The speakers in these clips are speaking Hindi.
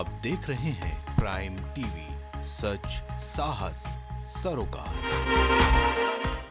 आप देख रहे हैं प्राइम टीवी, सच साहस सरोकार।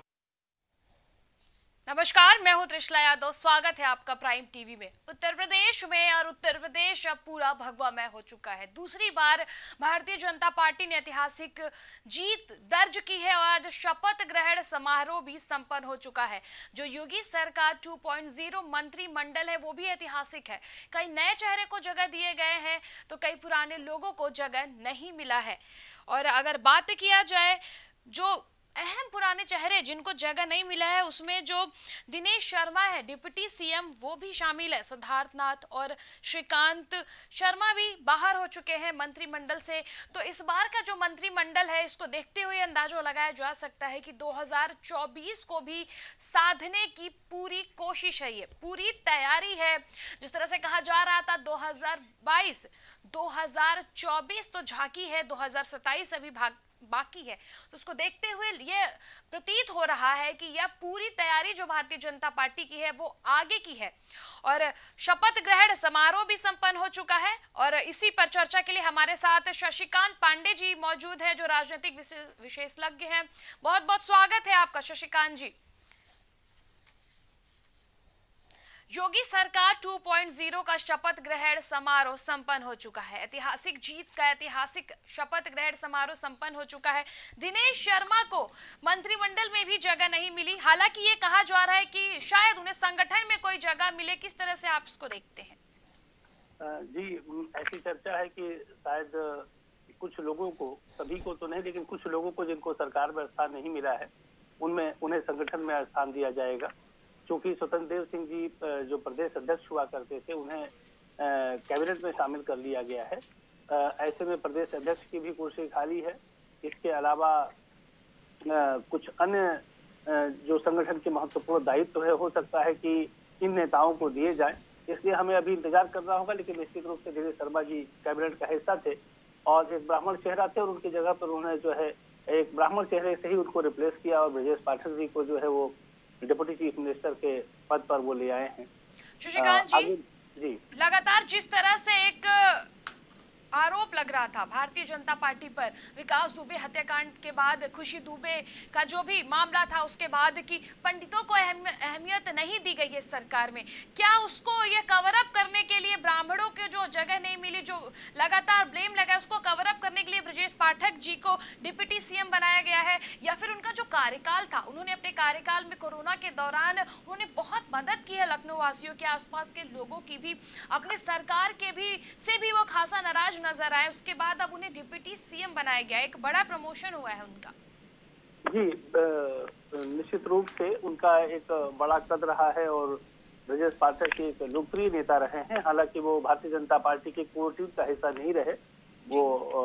नमस्कार, मैं हूं त्रिशला यादव। स्वागत है आपका प्राइम टीवी में। उत्तर प्रदेश में और उत्तर प्रदेश अब पूरा भगवामय हो चुका है। दूसरी बार भारतीय जनता पार्टी ने ऐतिहासिक जीत दर्ज की है और आज शपथ ग्रहण समारोह भी संपन्न हो चुका है। जो योगी सरकार 2.0 मंत्रिमंडल है वो भी ऐतिहासिक है। कई नए चेहरे को जगह दिए गए हैं तो कई पुराने लोगों को जगह नहीं मिला है। और अगर बात किया जाए जो अहम पुराने चेहरे जिनको जगह नहीं मिला है उसमें जो दिनेश शर्मा है डिप्टी सीएम वो भी शामिल है। सिद्धार्थ नाथ और श्रीकांत शर्मा भी बाहर हो चुके हैं मंत्रिमंडल से। तो इस बार का जो मंत्रिमंडल है इसको देखते हुए अंदाजा लगाया जा सकता है कि 2024 को भी साधने की पूरी कोशिश है, ये पूरी तैयारी है। जिस तरह से कहा जा रहा था 2022 2024 तो झांकी है, 2027 अभी बाकी है। तो उसको देखते हुए ये प्रतीत हो रहा है कि यह पूरी तैयारी जो भारतीय जनता पार्टी की है वो आगे की है। और शपथ ग्रहण समारोह भी संपन्न हो चुका है और इसी पर चर्चा के लिए हमारे साथ शशिकांत पांडे जी मौजूद है जो राजनीतिक विशेषज्ञ हैं। बहुत बहुत स्वागत है आपका शशिकांत जी। योगी सरकार 2.0 का शपथ ग्रहण समारोह संपन्न हो चुका है। ऐतिहासिक जीत का ऐतिहासिक शपथ ग्रहण समारोह संपन्न हो चुका है। दिनेश शर्मा को मंत्रिमंडल में भी जगह नहीं मिली। हालांकि ये कहा जा रहा है कि शायद उन्हें संगठन में कोई जगह मिले। किस तरह से आप इसको देखते हैं? जी, ऐसी चर्चा है कि शायद कुछ लोगों को, सभी को तो नहीं लेकिन कुछ लोगों को जिनको सरकार में स्थान नहीं मिला है उनमें उन्हें संगठन में स्थान दिया जाएगा। क्योंकि स्वतंत्र देव सिंह जी जो प्रदेश अध्यक्ष हुआ करते थे उन्हें कैबिनेट में शामिल कर लिया गया है। ऐसे में प्रदेश अध्यक्ष की भी कुर्सी खाली है। इसके अलावा कुछ अन्य जो संगठन के महत्वपूर्ण दायित्व है हो सकता है कि इन नेताओं को दिए जाए। इसलिए हमें अभी इंतजार करना होगा। लेकिन निश्चित रूप से दिनेश शर्मा जी कैबिनेट का हिस्सा थे और एक ब्राह्मण चेहरा थे और उनकी जगह पर उन्होंने जो है एक ब्राह्मण चेहरे से ही उनको रिप्लेस किया और ब्रजेश पाठक जी को जो है वो डिप्टी चीफ मिनिस्टर के पद पर वो ले आए हैं। शशिकांत जी, लगातार जिस तरह से एक आरोप लग रहा था भारतीय जनता पार्टी पर विकास दुबे हत्याकांड के बाद, खुशी दुबे का जो भी मामला था उसके बाद कि पंडितों को अहमियत नहीं दी गई है सरकार में, क्या उसको ये कवर अप करने के लिए ब्राह्मणों के जो जगह नहीं मिली, जो लगातार ब्लेम लगा है, उसको कवर अप करने के लिए ब्रजेश पाठक जी को डिप्टी सीएम बनाया गया है? या फिर उनका जो कार्यकाल था, उन्होंने अपने कार्यकाल में कोरोना के दौरान उन्होंने बहुत मदद की है लखनऊ वासियों के, आसपास के लोगों की भी, अपने सरकार के भी से भी वो खासा नाराज नजर आए, उसके बाद अब उन्हें डिप्टी सीएम बनाया गया। एक बड़ा प्रमोशन हुआ है उनका। जी, निश्चित रूप से उनका एक बड़ा कद रहा है और ब्रजेश पाठक एक लोकप्रिय नेता रहे हैं। हालांकि वो भारतीय जनता पार्टी के कोर टीम का हिस्सा नहीं रहे, वो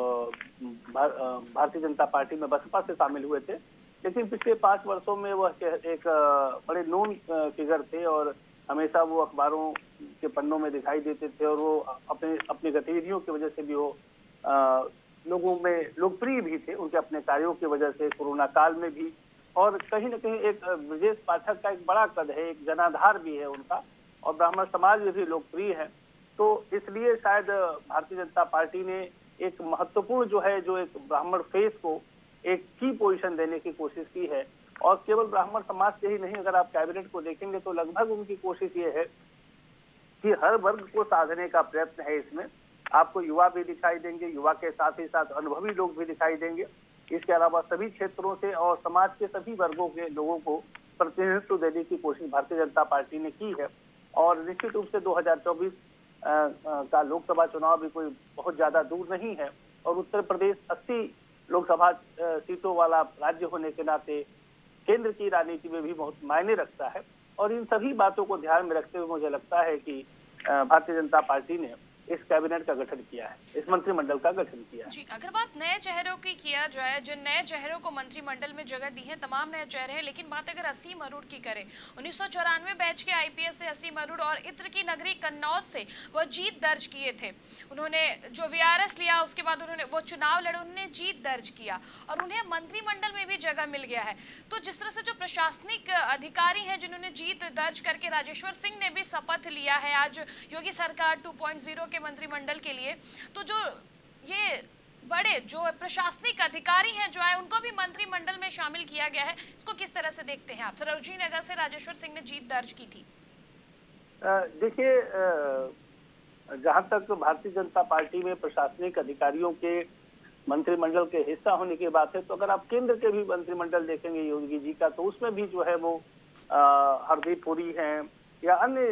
भारतीय जनता पार्टी में बसपा से शामिल हुए थे। लेकिन पिछले 5 वर्षों में वह एक बड़े नोन फिगर थे और हमेशा वो अखबारों के पन्नों में दिखाई देते थे और वो अपनी गतिविधियों की वजह से भी वो लोगों में लोकप्रिय भी थे, उनके अपने कार्यों की वजह से कोरोना काल में भी। और कहीं न कहीं एक ब्रजेश पाठक का एक बड़ा कद है, एक जनाधार भी है उनका और ब्राह्मण समाज में भी लोकप्रिय है। तो इसलिए शायद भारतीय जनता पार्टी ने एक महत्वपूर्ण जो एक ब्राह्मण फेस को एक की पोजीशन देने की कोशिश की है। और केवल ब्राह्मण समाज से ही नहीं, अगर आप कैबिनेट को देखेंगे तो लगभग उनकी कोशिश ये है कि हर वर्ग को साधने का प्रयत्न है। इसमें आपको युवा भी दिखाई देंगे, युवा के साथ ही साथ अनुभवी लोग भी दिखाई देंगे। इसके अलावा सभी क्षेत्रों से और समाज के सभी वर्गों के लोगों को प्रतिनिधित्व देने की कोशिश भारतीय जनता पार्टी ने की है। और निश्चित रूप से 2024 का लोकसभा चुनाव भी कोई बहुत ज्यादा दूर नहीं है और उत्तर प्रदेश 80 लोकसभा सीटों वाला राज्य होने के नाते केंद्र की राजनीति में भी बहुत मायने रखता है। और इन सभी बातों को ध्यान में रखते हुए मुझे लगता है कि भारतीय जनता पार्टी ने इस कैबिनेट का गठन किया है, इस मंत्रिमंडल का गठन किया है। जी, अगर बात नए चेहरों की किया जाए, जिन नए चेहरों को मंत्रिमंडल में जगह दी है तमाम नए चेहरे हैं, लेकिन बात अगर असीम अरूढ़ की करें, 1994 बैच के आईपीएस से असीम अरूढ़ और इत्र की नगरी कन्नौज से वह जीत दर्ज किए थे। उन्होंने जो वीआरएस लिया उसके बाद उन्होंने वो चुनाव लड़े, उन्होंने जीत दर्ज किया और उन्हें मंत्रिमंडल में भी जगह मिल गया है। तो जिस तरह से जो प्रशासनिक अधिकारी हैं जिन्होंने जीत दर्ज करके, राजेश्वर सिंह ने भी शपथ लिया है आज योगी सरकार 2.0 के मंत्रिमंडल के लिए, तो जो ये बड़े जो प्रशासनिक अधिकारी हैं जो है उनको भी मंत्रिमंडल में शामिल किया गया है, इसको किस तरह से देखते हैं आप? सरोजिनी नगर से राजेश्वर सिंह ने जीत दर्ज की थी। देखिए, जहां तक भारतीय जनता पार्टी में प्रशासनिक अधिकारियों के मंत्रिमंडल के हिस्सा होने की बात है, तो अगर आप केंद्र के भी मंत्रिमंडल देखेंगे योगी जी का, तो उसमें भी जो है वो हरदीप पुरी हैं या अन्य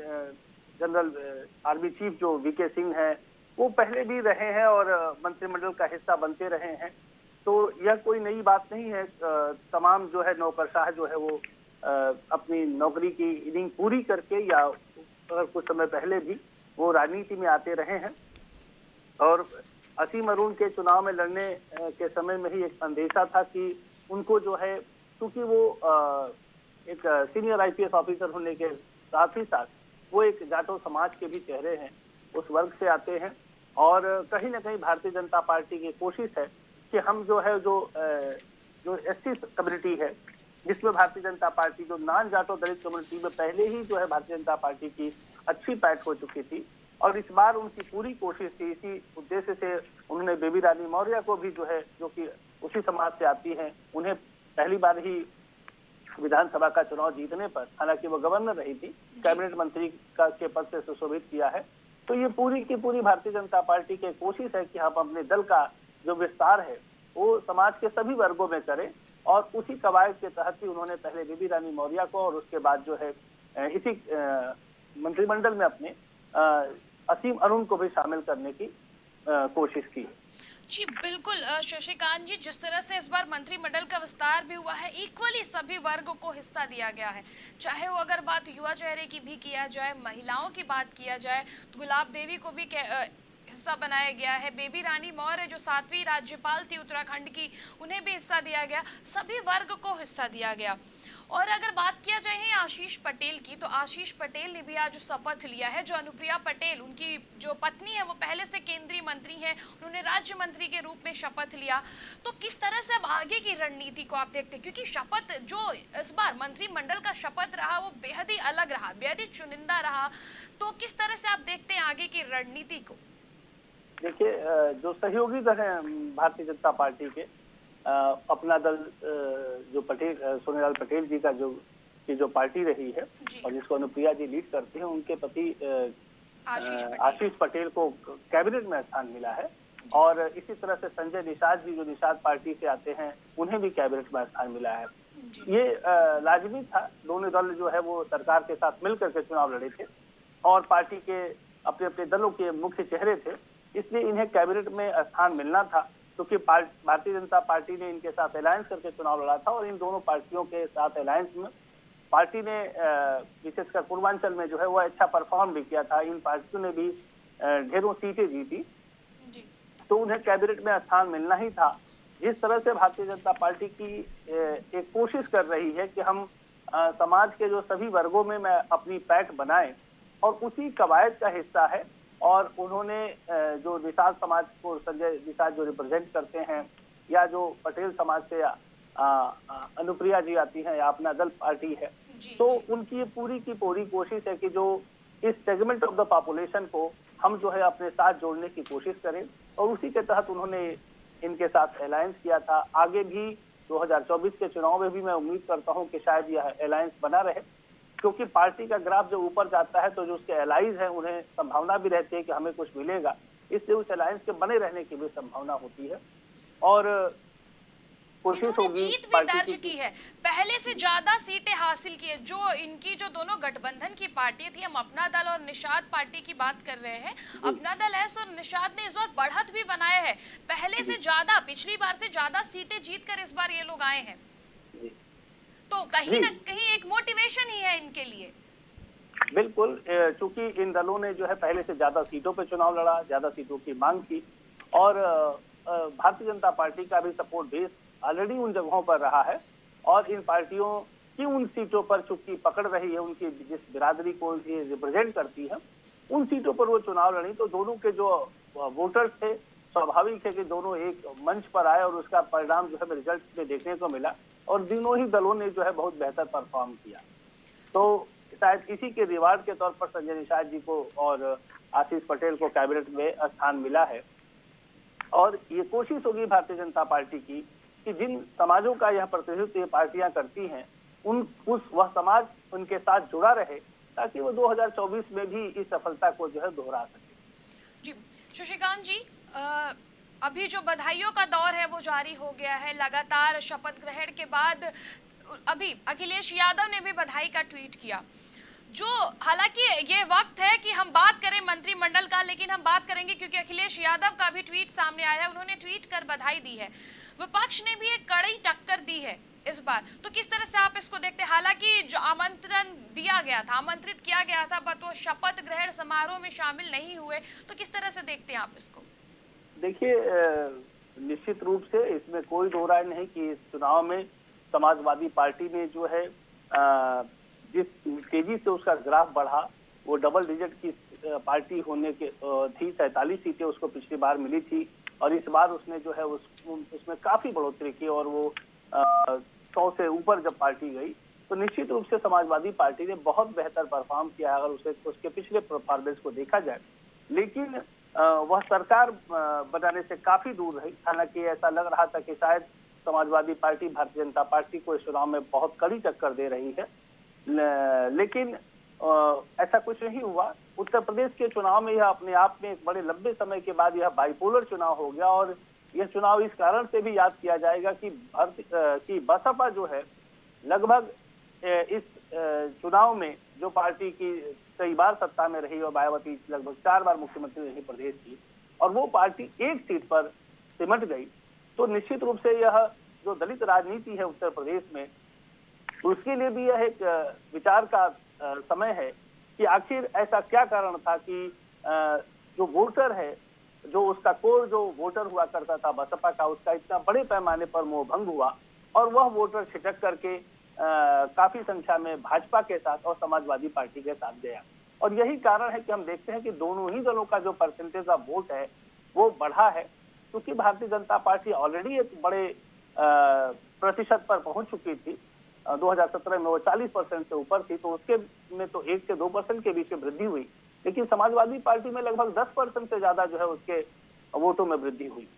जनरल आर्मी चीफ जो वीके सिंह हैं, वो पहले भी रहे हैं और मंत्रिमंडल का हिस्सा बनते रहे हैं। तो यह कोई नई बात नहीं है। तमाम जो है नौकरशाह जो है वो अपनी नौकरी की इनिंग पूरी करके या अगर कुछ समय पहले भी वो राजनीति में आते रहे हैं। और असीम अरुण के चुनाव में लड़ने के समय में ही एक संदेशा था कि उनको जो है, क्योंकि वो एक सीनियर आईपीएस ऑफिसर होने के साथ ही साथ वो एक जाटो समाज के भी चेहरे हैं, उस वर्ग से आते हैं। और कहीं ना कहीं भारतीय जनता पार्टी की कोशिश है कि हम जो है जो एससी कम्युनिटी है, जिसमें भारतीय जनता पार्टी जो नॉन जाटो दलित कम्युनिटी में पहले ही जो है भारतीय जनता पार्टी की अच्छी पैठ हो चुकी थी, और इस बार उनकी पूरी कोशिश थी, इसी उद्देश्य से उन्होंने बेबी रानी मौर्य को भी जो है, जो कि उसी समाज से आती हैं, उन्हें पहली बार ही विधानसभा का चुनाव जीतने पर, हालांकि वो गवर्नर रही थी, कैबिनेट मंत्री के पद से सुशोभित किया है। तो ये पूरी की पूरी भारतीय जनता पार्टी की कोशिश है कि हम अपने दल का जो विस्तार है वो समाज के सभी वर्गों में करें, और उसी कवायद के तहत ही उन्होंने पहले बेबी रानी मौर्य को और उसके बाद जो है इसी मंत्रिमंडल में अपने असीम अरुण को भी शामिल करने की कोशिश की। जी बिल्कुल शशिकांत जी, जिस तरह से इस बार मंत्रिमंडल का विस्तार भी हुआ है, इक्वली सभी वर्गों को हिस्सा दिया गया है। चाहे वो अगर बात युवा चेहरे की भी किया जाए, महिलाओं की बात किया जाए, तो गुलाब देवी को भी हिस्सा बनाया गया है। बेबी रानी मौर्य जो 7वीं राज्यपाल थी उत्तराखंड की, उन्हें भी हिस्सा दिया गया। सभी वर्ग को हिस्सा दिया गया। और अगर बात किया जाए आशीष पटेल की, तो आशीष पटेल ने भी आज शपथ लिया है। जो अनुप्रिया पटेल, उनकी जो पत्नी है, वो पहले से केंद्रीय मंत्री हैं, उन्होंने राज्य मंत्री के रूप में शपथ लिया। तो किस तरह से अब आगे की रणनीति को आप देखते हैं? क्योंकि शपथ जो इस बार मंत्रिमंडल का शपथ रहा वो बेहद ही अलग रहा, बेहद ही चुनिंदा रहा। तो किस तरह से आप देखते हैं आगे की रणनीति को? देखिए, जो सहयोगी दल है भारतीय जनता पार्टी के, अपना दल जो पटेल सोनीलाल पटेल जी का जो पार्टी रही है और जिसको अनुप्रिया जी लीड करते हैं, उनके पति आशीष पटेल को कैबिनेट में स्थान मिला है। और इसी तरह से संजय निषाद जी जो निषाद पार्टी से आते हैं, उन्हें भी कैबिनेट में स्थान मिला है। ये लाजमी था। दोनों दल जो है वो सरकार के साथ मिलकर के चुनाव लड़े थे और पार्टी के अपने अपने दलों के मुख्य चेहरे थे, इसलिए इन्हें कैबिनेट में स्थान मिलना था। क्योंकि भारतीय जनता पार्टी ने इनके साथ अलायंस करके चुनाव लड़ा था और इन दोनों पार्टियों के साथ अलायंस में पार्टी ने विशेषकर पूर्वांचल में जो है वो अच्छा परफॉर्म भी किया था। इन पार्टियों ने भी ढेरों सीटें जीती, तो उन्हें कैबिनेट में स्थान मिलना ही था। जिस तरह से भारतीय जनता पार्टी की एक कोशिश कर रही है कि हम समाज के जो सभी वर्गों में अपनी पैठ बनाएं, और उसी कवायद का हिस्सा है। और उन्होंने जो निषाद समाज को, संजय निषाद जो रिप्रेजेंट करते हैं, या जो पटेल समाज से अनुप्रिया जी आती हैं या अपना दल पार्टी है, तो उनकी पूरी की पूरी कोशिश है कि जो इस सेगमेंट ऑफ द पॉपुलेशन को हम जो है अपने साथ जोड़ने की कोशिश करें। और उसी के तहत उन्होंने इनके साथ अलायंस किया था। आगे भी 2024 के चुनाव में भी मैं उम्मीद करता हूं कि शायद यह अलायंस बना रहे, क्योंकि पार्टी का ग्राफ जो ऊपर जाता है तो जो उसके एलाइज हैं उन्हें संभावना भी रहती है कि हमें कुछ मिलेगा, इसलिए उस अलायंस के बने रहने की भी संभावना होती है। और कोशिश होगी, जीत भी दर्ज की है, पहले से ज्यादा सीटें हासिल की है। जो इनकी जो दोनों गठबंधन की पार्टी थी, हम अपना दल और निषाद पार्टी की बात कर रहे हैं, अपना दल है और निषाद ने इस बार बढ़त भी बनाया है, पहले से ज्यादा, पिछली बार से ज्यादा सीटें जीतकर इस बार ये लोग आए हैं। तो कहीं ना कहीं एक मोटिवेशन ही है इनके लिए। बिल्कुल, चूंकि इन दलों ने जो है पहले से ज्यादा सीटों पे चुनाव लड़ा, ज्यादा सीटों की मांग की, और भारतीय जनता पार्टी का भी सपोर्ट बेस ऑलरेडी उन जगहों पर रहा है। और इन पार्टियों की उन सीटों पर चूंकि पकड़ रही है, उनकी जिस बिरादरी को ये रिप्रेजेंट करती है, उन सीटों पर वो चुनाव लड़ी, तो दोनों के जो वोटर्स थे, स्वाभाविक है कि दोनों एक मंच पर आए और उसका परिणाम जो है रिजल्ट में देखने को मिला। और दोनों ही दलों ने जो है बहुत बेहतर परफॉर्म किया। तो शायद इसी के रिवार्ड के तौर पर संजय निषाद जी को और आशीष पटेल को कैबिनेट में स्थान मिला है। और ये कोशिश होगी भारतीय जनता पार्टी की कि जिन समाजों का यह प्रतिनिधित्व ये पार्टियां करती हैं वह समाज उनके साथ जुड़ा रहे, ताकि वो 2024 में भी इस सफलता को जो है दोहरा सके। जी शशिकांत जी, अभी जो बधाइयों का दौर है वो जारी हो गया है। लगातार शपथ ग्रहण के बाद अभी अखिलेश यादव ने भी बधाई का ट्वीट किया, जो हालांकि ये वक्त है कि हम बात करें मंत्रिमंडल का, लेकिन हम बात करेंगे क्योंकि अखिलेश यादव का भी ट्वीट सामने आया है। उन्होंने ट्वीट कर बधाई दी है। विपक्ष ने भी एक कड़ी टक्कर दी है इस बार, तो किस तरह से आप इसको देखते हैं? हालांकि जो आमंत्रण दिया गया था, आमंत्रित किया गया था, बट वो शपथ ग्रहण समारोह में शामिल नहीं हुए, तो किस तरह से देखते हैं आप इसको? देखिए, निश्चित रूप से इसमें कोई दो राय नहीं कि इस चुनाव में समाजवादी पार्टी ने जो है जिस तेजी से उसका ग्राफ बढ़ा, वो डबल डिजिट की पार्टी होने के थी। 47 सीटें उसको पिछली बार मिली थी और इस बार उसने जो है उसमें काफी बढ़ोतरी की और वो 100 से ऊपर जब पार्टी गई तो निश्चित रूप से समाजवादी पार्टी ने बहुत बेहतर परफॉर्म किया अगर उसके पिछले परफॉर्मेंस को देखा जाए। लेकिन वह सरकार बनाने से काफी दूर रही। हालांकि ऐसा लग रहा था कि शायद समाजवादी पार्टी भारतीय जनता पार्टी को इस चुनाव में बहुत कड़ी टक्कर दे रही है, लेकिन ऐसा कुछ नहीं हुआ। उत्तर प्रदेश के चुनाव में यह अपने आप में एक बड़े लंबे समय के बाद यह बाइपोलर चुनाव हो गया और यह चुनाव इस कारण से भी याद किया जाएगा कि बसपा जो है लगभग इस चुनाव में जो पार्टी की कई बार सत्ता में रही और मायावती लगभग 4 बार मुख्यमंत्री रही प्रदेश की, और वो पार्टी एक सीट पर सिमट गई, तो निश्चित रूप से यह जो दलित राजनीति है उत्तर प्रदेश में, उसके लिए भी यह एक विचार का समय है कि आखिर ऐसा क्या कारण था कि जो वोटर है, जो उसका कोर जो वोटर हुआ करता था बसपा का, उसका इतना बड़े पैमाने पर मोहभंग हुआ और वह वोटर छिटक करके काफी संख्या में भाजपा के साथ और समाजवादी पार्टी के साथ गया। और यही कारण है कि हम देखते हैं कि दोनों ही दलों का जो परसेंटेज ऑफ वोट है वो बढ़ा है, क्योंकि भारतीय जनता पार्टी ऑलरेडी एक बड़े प्रतिशत पर पहुंच चुकी थी। 2017 में वो 40% से ऊपर थी, तो उसके में तो 1 से 2% के बीच में वृद्धि हुई, लेकिन समाजवादी पार्टी में लगभग 10% से ज्यादा जो है उसके वोटों में वृद्धि हुई।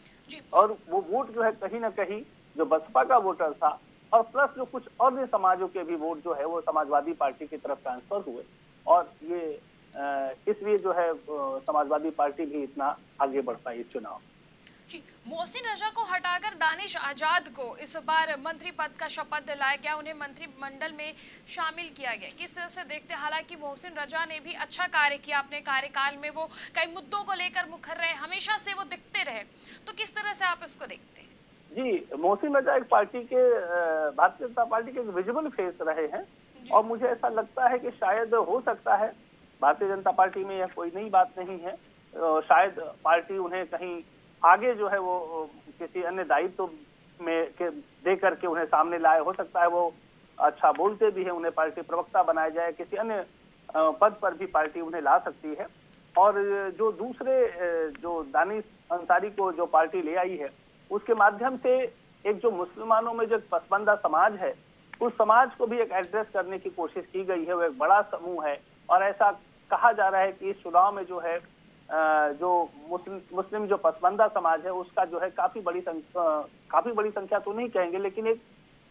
और वो वोट जो है कहीं ना कहीं जो बसपा का वोटर था और प्लस जो कुछ अन्य समाजों के भी वोट जो है वो समाजवादी पार्टी की तरफ ट्रांसफर हुए, और ये इसलिए जो है समाजवादी पार्टी भी इतना आगे बढ़ पाई इस चुनाव। जी, मोहसिन रजा को हटाकर दानिश आजाद को इस बार मंत्री पद का शपथ दिलाया गया, उन्हें मंत्रिमंडल में शामिल किया गया। किस तरह से देखते हैं? हालांकि मोहसिन रजा ने भी अच्छा कार्य किया अपने कार्यकाल में, वो कई मुद्दों को लेकर मुखर रहे, हमेशा से वो दिखते रहे, तो किस तरह से आप इसको देखते हैं? जी, मोहसिन रजा एक पार्टी के भारतीय जनता पार्टी के विजिबल फेस रहे हैं और मुझे ऐसा लगता है कि शायद हो सकता है भारतीय जनता पार्टी में यह कोई नई बात नहीं है, शायद पार्टी उन्हें कहीं आगे जो है वो किसी अन्य दायित्व में दे करके उन्हें सामने लाए। हो सकता है वो अच्छा बोलते भी है, उन्हें पार्टी प्रवक्ता बनाया जाए, किसी अन्य पद पर भी पार्टी उन्हें ला सकती है। और जो दूसरे जो दानिश अंसारी को जो पार्टी ले आई है, उसके माध्यम से एक जो मुसलमानों में जो पसमानदा समाज है, उस समाज को भी एक एड्रेस करने की कोशिश की गई है। वो एक बड़ा समूह है और ऐसा कहा जा रहा है कि इस चुनाव में जो है जो मुस्लिम जो पसमानदा समाज है उसका जो है काफी बड़ी संख्या तो नहीं कहेंगे, लेकिन एक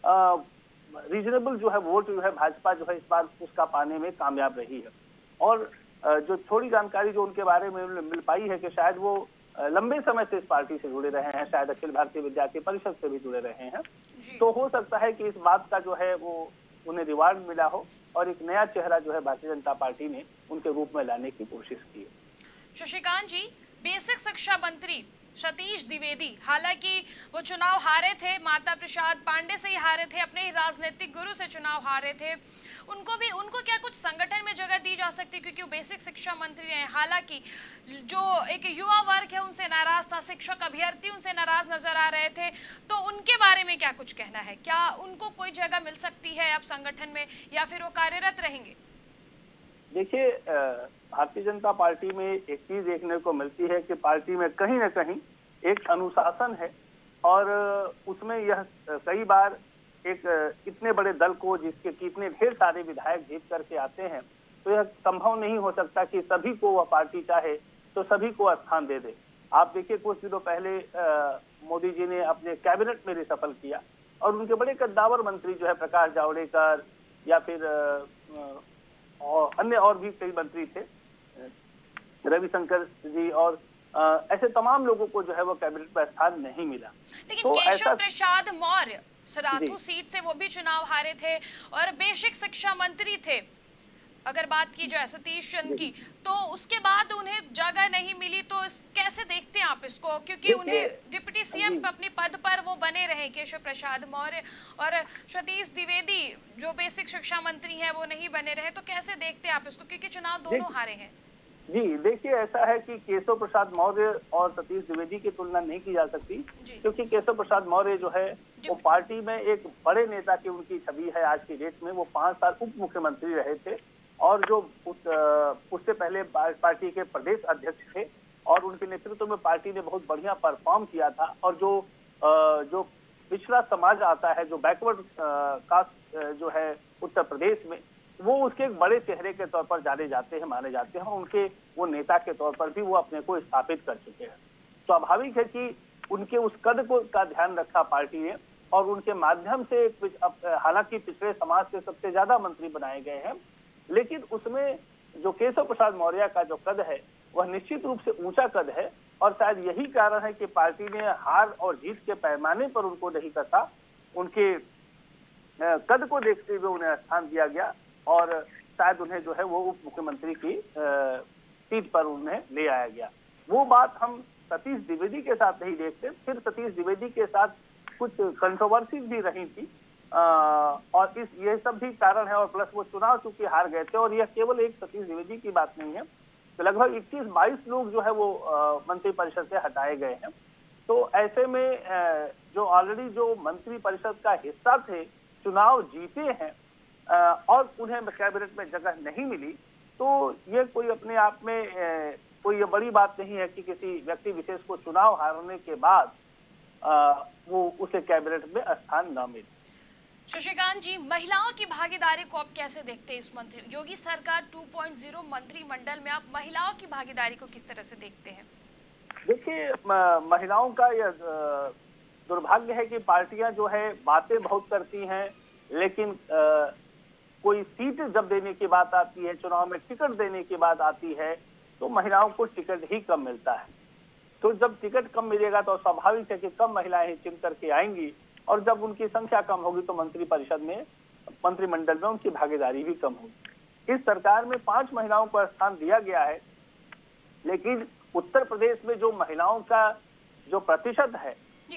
रीजनेबल जो है वोट जो है भाजपा जो है इस बार उसका पाने में कामयाब रही है। और जो थोड़ी जानकारी जो उनके बारे में मिल पाई है कि शायद वो लंबे समय से इस पार्टी से जुड़े रहे हैं, शायद अखिल भारतीय विद्यार्थी परिषद से भी जुड़े रहे हैं, तो हो सकता है कि इस बात का जो है वो उन्हें रिवार्ड मिला हो और एक नया चेहरा जो है भारतीय जनता पार्टी ने उनके रूप में लाने की कोशिश की है। शशिकांत जी, बेसिक शिक्षा मंत्री सतीश द्विवेदी, हालांकि वो चुनाव हारे थे, माता प्रसाद पांडे से ही हारे थे, अपने ही राजनीतिक गुरु से चुनाव हारे थे, उनको क्या कुछ संगठन में जगह दी जा सकती, क्योंकि वो बेसिक शिक्षा मंत्री रहे। हालांकि जो एक युवा वर्ग है उनसे नाराज था, शिक्षक अभ्यर्थी उनसे नाराज नजर आ रहे थे, तो उनके बारे में क्या कुछ कहना है? क्या उनको कोई जगह मिल सकती है अब संगठन में, या फिर वो कार्यरत रहेंगे? देखिए, भारतीय जनता पार्टी में एक चीज देखने को मिलती है कि पार्टी में कहीं ना कहीं एक अनुशासन है और उसमें यह कई बार एक इतने बड़े दल को जिसके कितने ढेर सारे विधायक जीत करके आते हैं, तो यह संभव नहीं हो सकता कि सभी को वह पार्टी चाहे तो सभी को स्थान दे दे। आप देखिए कुछ दिनों पहले मोदी जी ने अपने कैबिनेट में रिशफल किया और उनके बड़े कद्दावर मंत्री जो है प्रकाश जावड़ेकर या फिर और अन्य और भी कई मंत्री थे, रविशंकर जी और ऐसे तमाम लोगों को जो है वो कैबिनेट में स्थान नहीं मिला। लेकिन तो केशव प्रसाद मौर्य सराथू सीट से वो भी चुनाव हारे थे और बेसिक शिक्षा मंत्री थे। अगर बात की जाए सतीश चंद्र की, तो उसके बाद उन्हें जगह नहीं मिली, तो कैसे देखते हैं आप इसको? क्योंकि उन्हें डिप्टी सीएम अपने पद पर वो बने रहे केशव प्रसाद मौर्य, और सतीश द्विवेदी जो बेसिक शिक्षा मंत्री हैं वो नहीं बने रहे, तो कैसे देखते हैं आप इसको? क्योंकि चुनाव दोनों हारे हैं। जी देखिए, ऐसा है कि केशव प्रसाद मौर्य और सतीश द्विवेदी की तुलना नहीं की जा सकती, क्योंकि केशव प्रसाद मौर्य जो है वो पार्टी में एक बड़े नेता की उनकी छवि है। आज की डेट में वो 5 साल उप मुख्यमंत्री रहे थे और जो उससे पहले पार्टी के प्रदेश अध्यक्ष थे और उनके नेतृत्व में पार्टी ने बहुत बढ़िया परफॉर्म किया था। और जो पिछड़ा समाज आता है, जो बैकवर्ड कास्ट जो है उत्तर प्रदेश में, वो उसके एक बड़े चेहरे के तौर पर जाने जाते हैं, माने जाते हैं। उनके वो नेता के तौर पर भी वो अपने को स्थापित कर चुके हैं। स्वाभाविक है कि उनके उस कद को का ध्यान रखा पार्टी ने और उनके माध्यम से हालांकि पिछड़े समाज से सबसे ज्यादा मंत्री बनाए गए हैं, लेकिन उसमें जो केशव प्रसाद मौर्य का जो कद है वह निश्चित रूप से ऊंचा कद है। और शायद यही कारण है कि पार्टी ने हार और जीत के पैमाने पर उनको नहीं कसा, उनके कद को देखते हुए उन्हें स्थान दिया गया और शायद उन्हें जो है वो उप मुख्यमंत्री की सीट पर उन्हें ले आया गया। वो बात हम सतीश द्विवेदी के साथ नहीं देखते। फिर सतीश द्विवेदी के साथ कुछ कंट्रोवर्सी भी रही थी और ये सब भी कारण है। और प्लस वो चुनाव चूंकि हार गए थे, और यह केवल एक सतीश द्विवेदी की बात नहीं है, तो लगभग 21-22 लोग जो है वो मंत्री परिषद से हटाए गए हैं। तो ऐसे में जो ऑलरेडी जो मंत्री परिषद का हिस्सा थे, चुनाव जीते हैं और उन्हें कैबिनेट में जगह नहीं मिली, तो ये कोई अपने आप में कोई ये बड़ी बात नहीं है कि किसी व्यक्ति विशेष को चुनाव हारने के बाद वो उसे कैबिनेट में स्थान न मिले। शशिकांत जी, महिलाओं की भागीदारी को आप कैसे देखते हैं? इस मंत्री योगी सरकार 2.0 मंत्रिमंडल में आप महिलाओं की भागीदारी को किस तरह से देखते हैं? देखिए, महिलाओं का यह दुर्भाग्य है कि पार्टियां जो है बातें बहुत करती हैं, लेकिन कोई सीट जब देने की बात आती है, चुनाव में टिकट देने की बात आती है, तो महिलाओं को टिकट ही कम मिलता है। तो जब टिकट कम मिलेगा तो स्वाभाविक है कि कम महिलाएं ही चुन करके आएंगी, और जब उनकी संख्या कम होगी तो मंत्री परिषद में, मंत्रिमंडल में उनकी भागीदारी भी कम होगी। इस सरकार में 5 महिलाओं को स्थान दिया गया है, लेकिन उत्तर प्रदेश में जो महिलाओं का जो प्रतिशत है,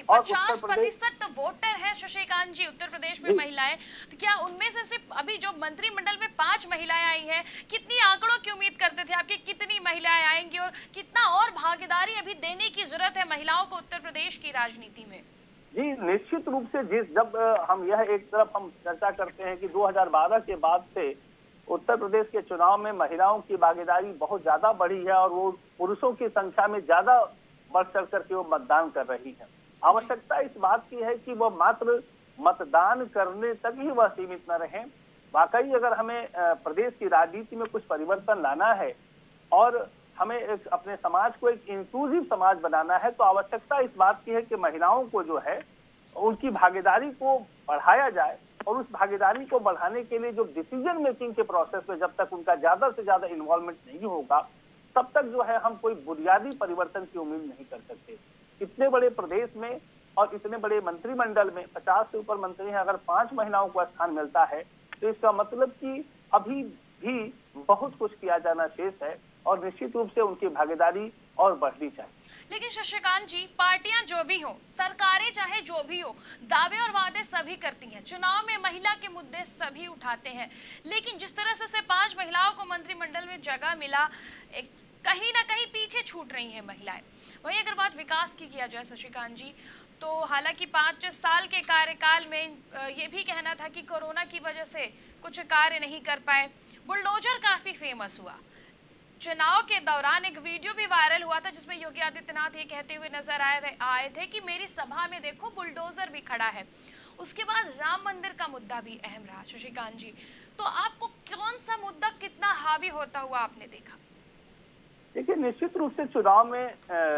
50% वोटर है शशिकांत जी उत्तर प्रदेश में महिलाएं, तो क्या उनमें से सिर्फ अभी जो मंत्रिमंडल में 5 महिलाएं आई हैं, कितनी आंकड़ों की उम्मीद करते थे आपकी? कितनी महिलाएं आएंगी और कितना और भागीदारी अभी देने की जरूरत है महिलाओं को उत्तर प्रदेश की राजनीति में? जी निश्चित रूप से जब हम यह एक तरफ हम चर्चा करते हैं कि 2012 के बाद से उत्तर प्रदेश के चुनाव में महिलाओं की भागीदारी बहुत ज्यादा बढ़ी है और वो पुरुषों की संख्या में ज्यादा बढ़ चढ़ करके वो मतदान कर रही है। आवश्यकता इस बात की है कि वह मात्र मतदान करने तक ही वह सीमित न रहे। वाकई अगर हमें प्रदेश की राजनीति में कुछ परिवर्तन लाना है और हमें अपने समाज को एक इंक्लूसिव समाज बनाना है, तो आवश्यकता इस बात की है कि महिलाओं को जो है उनकी भागीदारी को बढ़ाया जाए। और उस भागीदारी को बढ़ाने के लिए जो डिसीजन मेकिंग के प्रोसेस में जब तक उनका ज्यादा से ज्यादा इन्वॉल्वमेंट नहीं होगा, तब तक जो है हम कोई बुनियादी परिवर्तन की उम्मीद नहीं कर सकते। इतने बड़े प्रदेश में और इतने बड़े मंत्रिमंडल में 50 से ऊपर मंत्री हैं, अगर 5 महिलाओं को स्थान मिलता है तो इसका मतलब कि अभी भी बहुत कुछ किया जाना शेष है और निश्चित रूप से उनकी भागीदारी और बढ़नी चाहिए। लेकिन शशिकांत जी, पार्टियां जो भी हो, सरकारें चाहे जो भी हो, दावे और वादे सभी करती हैं, चुनाव में महिला के मुद्दे सभी उठाते हैं, लेकिन जिस तरह से 5 महिलाओं को मंत्रिमंडल में जगह मिला, कहीं ना कहीं पीछे छूट रही हैं महिलाएं। वही अगर बात विकास की किया जाए शशिकांत जी, तो हालांकि 5 साल के कार्यकाल में ये भी कहना था कि कोरोना की वजह से कुछ कार्य नहीं कर पाए। बुलडोजर काफी फेमस हुआ। चुनाव के दौरान एक वीडियो भी वायरल हुआ था जिसमें योगी आदित्यनाथ ये कहते हुए नजर आए थे कि मेरी सभा में देखो बुलडोजर भी खड़ा है। उसके बाद राम मंदिर का मुद्दा भी अहम रहा। शशिकांत जी, तो आपको कौन सा मुद्दा कितना हावी होता हुआ आपने देखा? देखिए, निश्चित रूप से चुनाव में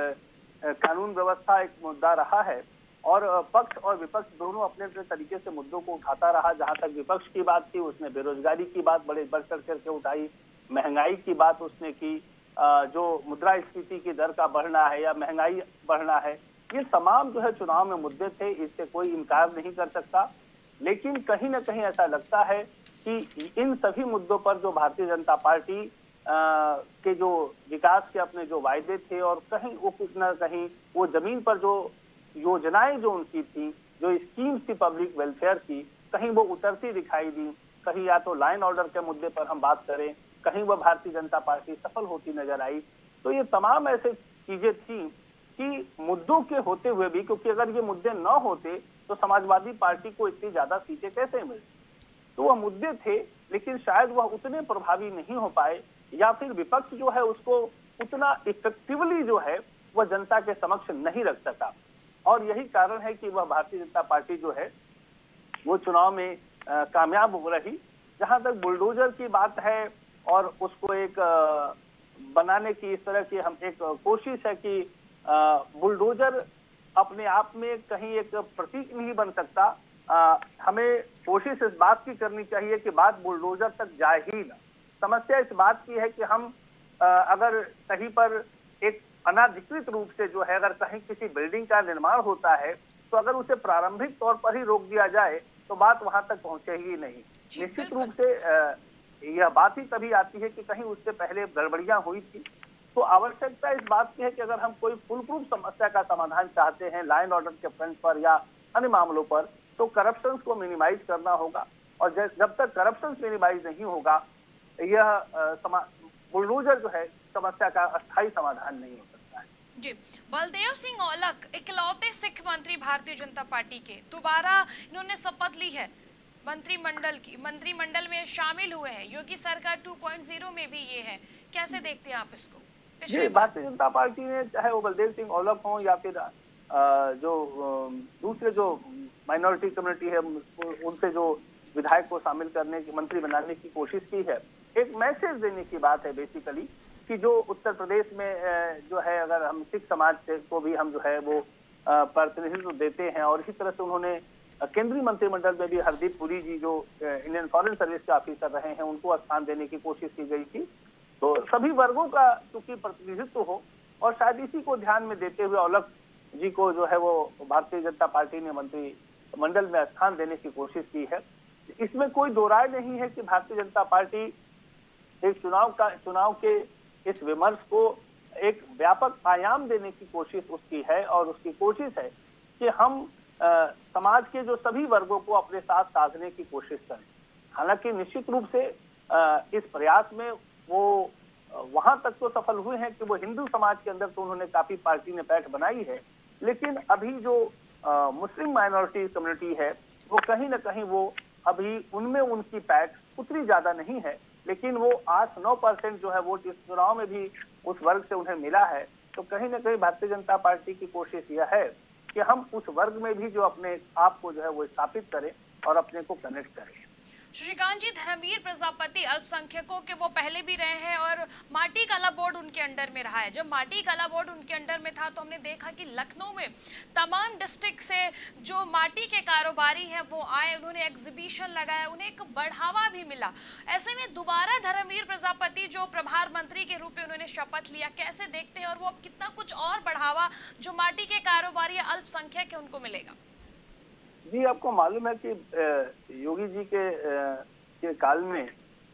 कानून व्यवस्था एक मुद्दा रहा है और पक्ष और विपक्ष दोनों अपने अपने तरीके से मुद्दों को उठाता रहा। जहां तक विपक्ष की बात थी, उसने बेरोजगारी की बात बड़े बढ़ चढ़ करके उठाई, महंगाई की बात उसने की, जो मुद्रास्फीति की दर का बढ़ना है या महंगाई बढ़ना है, ये तमाम जो है चुनाव में मुद्दे थे, इससे कोई इनकार नहीं कर सकता। लेकिन कहीं ना कहीं ऐसा लगता है कि इन सभी मुद्दों पर जो भारतीय जनता पार्टी के जो विकास के अपने जो वायदे थे और कहीं वो कुछ ना कहीं वो जमीन पर जो योजनाएं जो उनकी थी, जो स्कीम्स थी पब्लिक वेलफेयर की, कहीं वो उतरती दिखाई दी। कहीं या तो लाइन ऑर्डर के मुद्दे पर हम बात करें, कहीं वह भारतीय जनता पार्टी सफल होती नजर आई। तो ये तमाम ऐसे चीजें थी कि मुद्दों के होते हुए भी, क्योंकि अगर ये मुद्दे न होते तो समाजवादी पार्टी को इतनी ज्यादा सीटें कैसे मिलती, तो वह मुद्दे थे लेकिन शायद वह उतने प्रभावी नहीं हो पाए या फिर विपक्ष जो है उसको उतना इफेक्टिवली जो है वह जनता के समक्ष नहीं रख सका। और यही कारण है कि वह भारतीय जनता पार्टी जो है वो चुनाव में कामयाब हो रही। जहां तक बुलडोजर की बात है और उसको एक बनाने की इस तरह की हम एक कोशिश है कि बुलडोजर अपने आप में कहीं एक प्रतीक नहीं बन सकता। हमें कोशिश इस बात की करनी चाहिए कि बात बुलडोजर तक जाए ही ना। समस्या इस बात की है कि हम अगर कहीं पर एक अनाधिकृत रूप से जो है अगर कहीं किसी बिल्डिंग का निर्माण होता है तो अगर उसे प्रारंभिक तौर पर ही रोक दिया जाए तो बात वहां तक पहुंचेगी नहीं। निश्चित रूप से यह बात ही तभी आती है कि कहीं उससे पहले गड़बड़ियां हुई थी। तो आवश्यकता इस बात की है कि अगर हम कोई फुल प्रूफ समस्या का समाधान चाहते हैं लाइन ऑर्डर के फ्रंट पर या अन्य मामलों पर, तो करप्शन को मिनिमाइज करना होगा। और जब तक करप्शन मिनिमाइज नहीं होगा, यह बुलडोजर जो है समस्या का अस्थायी समाधान नहीं हो सकता है। जी, बलदेव सिंह औलख इकलौते सिख मंत्री भारतीय जनता पार्टी के, दोबारा इन्होंने शपथ ली है मंत्रिमंडल की, मंत्रिमंडल में शामिल हुए हैं। योगी सरकार 2.0 में भी ये है, कैसे देखते हैं आप इसको? भारतीय जनता पार्टी ने, चाहे वो बलदेव सिंह औलख हो या फिर जो दूसरे जो माइनॉरिटी कम्युनिटी है उनसे जो विधायक को शामिल करने की, मंत्री बनाने की कोशिश की है, एक मैसेज देने की बात है बेसिकली कि जो उत्तर प्रदेश में जो है अगर हम सिख समाज से को भी हम जो है वो प्रतिनिधित्व देते हैं और इसी तरह से उन्होंने केंद्रीय मंत्रिमंडल में भी हरदीप पुरी जी जो इंडियन फॉरेन सर्विस के ऑफिसर रहे हैं उनको स्थान देने की कोशिश की गई थी। तो सभी वर्गों का चूंकि प्रतिनिधित्व हो और शायद इसी को ध्यान में देते हुए औलख जी को जो है वो भारतीय जनता पार्टी ने मंत्रिमंडल में स्थान देने की कोशिश की है। इसमें कोई दो राय नहीं है कि भारतीय जनता पार्टी एक चुनाव के इस विमर्श को एक व्यापक आयाम देने की कोशिश उसकी है और उसकी कोशिश है कि हम समाज के जो सभी वर्गों को अपने साथ साधने की कोशिश करें। हालांकि निश्चित रूप से इस प्रयास में वो वहां तक तो सफल हुए हैं कि वो हिंदू समाज के अंदर तो उन्होंने काफी पार्टी ने पैठ बनाई है, लेकिन अभी जो मुस्लिम माइनॉरिटी कम्युनिटी है वो कहीं ना कहीं वो अभी उनमें उनकी पैठ उतनी ज्यादा नहीं है, लेकिन वो 8-9% जो है वोट इस चुनाव में भी उस वर्ग से उन्हें मिला है। तो कहीं ना कहीं भारतीय जनता पार्टी की कोशिश यह है कि हम उस वर्ग में भी जो अपने आप को जो है वो स्थापित करें और अपने को कनेक्ट करें। शशिकांत जी, धर्मवीर प्रजापति अल्पसंख्यकों के वो पहले भी रहे हैं और माटी कला बोर्ड उनके अंडर में रहा है। जब माटी कला बोर्ड उनके अंडर में था तो हमने देखा कि लखनऊ में तमाम डिस्ट्रिक्ट से जो माटी के कारोबारी हैं वो आए, उन्होंने एग्जीबिशन लगाया, उन्हें एक बढ़ावा भी मिला। ऐसे में दोबारा धर्मवीर प्रजापति जो प्रभार मंत्री के रूप में उन्होंने शपथ लिया, कैसे देखते हैं और वो अब कितना कुछ और बढ़ावा जो माटी के कारोबारी अल्पसंख्यक है उनको मिलेगा? जी, आपको मालूम है कि योगी जी के काल में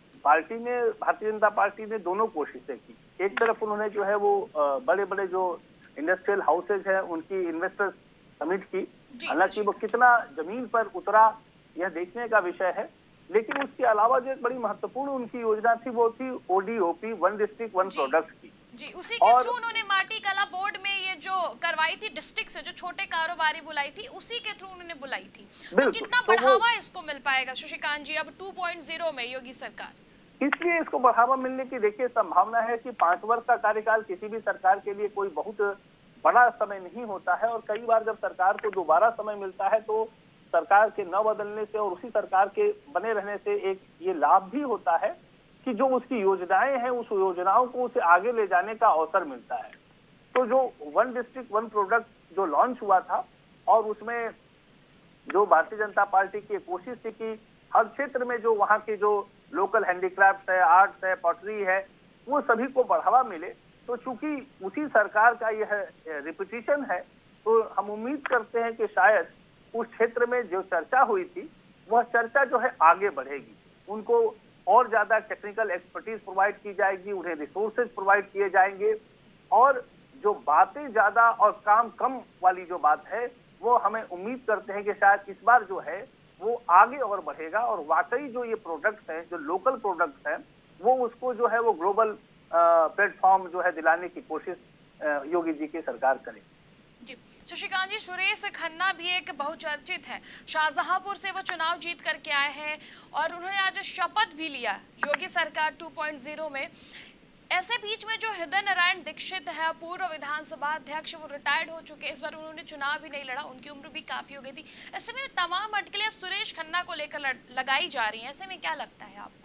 भारतीय जनता पार्टी ने दोनों कोशिशें की। एक तरफ उन्होंने जो है वो बड़े बड़े जो इंडस्ट्रियल हाउसेज हैं उनकी इन्वेस्टर्स समिट की, हालांकि वो कितना जमीन पर उतरा यह देखने का विषय है, लेकिन उसके अलावा जो एक बड़ी महत्वपूर्ण उनकी योजना थी वो थी ODOP, one district one product की। जी, उसी के थ्रू उन्होंने माटी कला बोर्ड में ये जो करवाई थी डिस्ट्रिक्ट से जो छोटे कारोबारी बुलाई थी, उसी के थ्रू उन्होंने बुलाई थी। तो कितना बढ़ावा इसको मिल पाएगा शशिकांत जी अब 2.0 में योगी सरकार? इसलिए इसको बढ़ावा मिलने की देखिए संभावना है कि 5 वर्ष का कार्यकाल किसी भी सरकार के लिए कोई बहुत बड़ा समय नहीं होता है और कई बार जब सरकार को दोबारा समय मिलता है तो सरकार के न बदलने से और उसी सरकार के बने रहने से एक ये लाभ भी होता है कि जो उसकी योजनाएं हैं उस योजनाओं को उसे आगे ले जाने का अवसर मिलता है। तो जो वन डिस्ट्रिक्ट वन प्रोडक्ट जो लॉन्च हुआ था और उसमें जो भारतीय जनता पार्टी की कोशिश थी कि हर क्षेत्र में जो वहाँ के जो लोकल हैंडीक्राफ्ट है, आर्ट्स है, पॉटरी है, वो सभी को बढ़ावा मिले। तो चूंकि उसी सरकार का यह रिपीटिशन है, तो हम उम्मीद करते हैं कि शायद उस क्षेत्र में जो चर्चा हुई थी वह चर्चा जो है आगे बढ़ेगी। उनको और ज्यादा टेक्निकल एक्सपर्टीज प्रोवाइड की जाएगी, उन्हें रिसोर्सेज प्रोवाइड किए जाएंगे और जो बातें ज्यादा और काम कम वाली जो बात है वो हमें उम्मीद करते हैं कि शायद इस बार जो है वो आगे और बढ़ेगा और वाकई जो ये प्रोडक्ट्स हैं, जो लोकल प्रोडक्ट्स हैं, वो उसको जो है वो ग्लोबल प्लेटफॉर्म जो है दिलाने की कोशिश योगी जी की सरकार करे। जी शशिकांत जी, सुरेश खन्ना भी एक बहुचर्चित है। शाहजहांपुर से वो चुनाव जीत करके आए हैं और उन्होंने आज शपथ भी लिया योगी सरकार 2.0 में। ऐसे बीच में जो हृदय नारायण दीक्षित है, पूर्व विधानसभा अध्यक्ष, वो रिटायर्ड हो चुके हैं, इस बार उन्होंने चुनाव भी नहीं लड़ा, उनकी उम्र भी काफी हो गई थी। ऐसे में तमाम अटकलें अब सुरेश खन्ना को लेकर लगाई जा रही हैं, ऐसे में क्या लगता है आपको?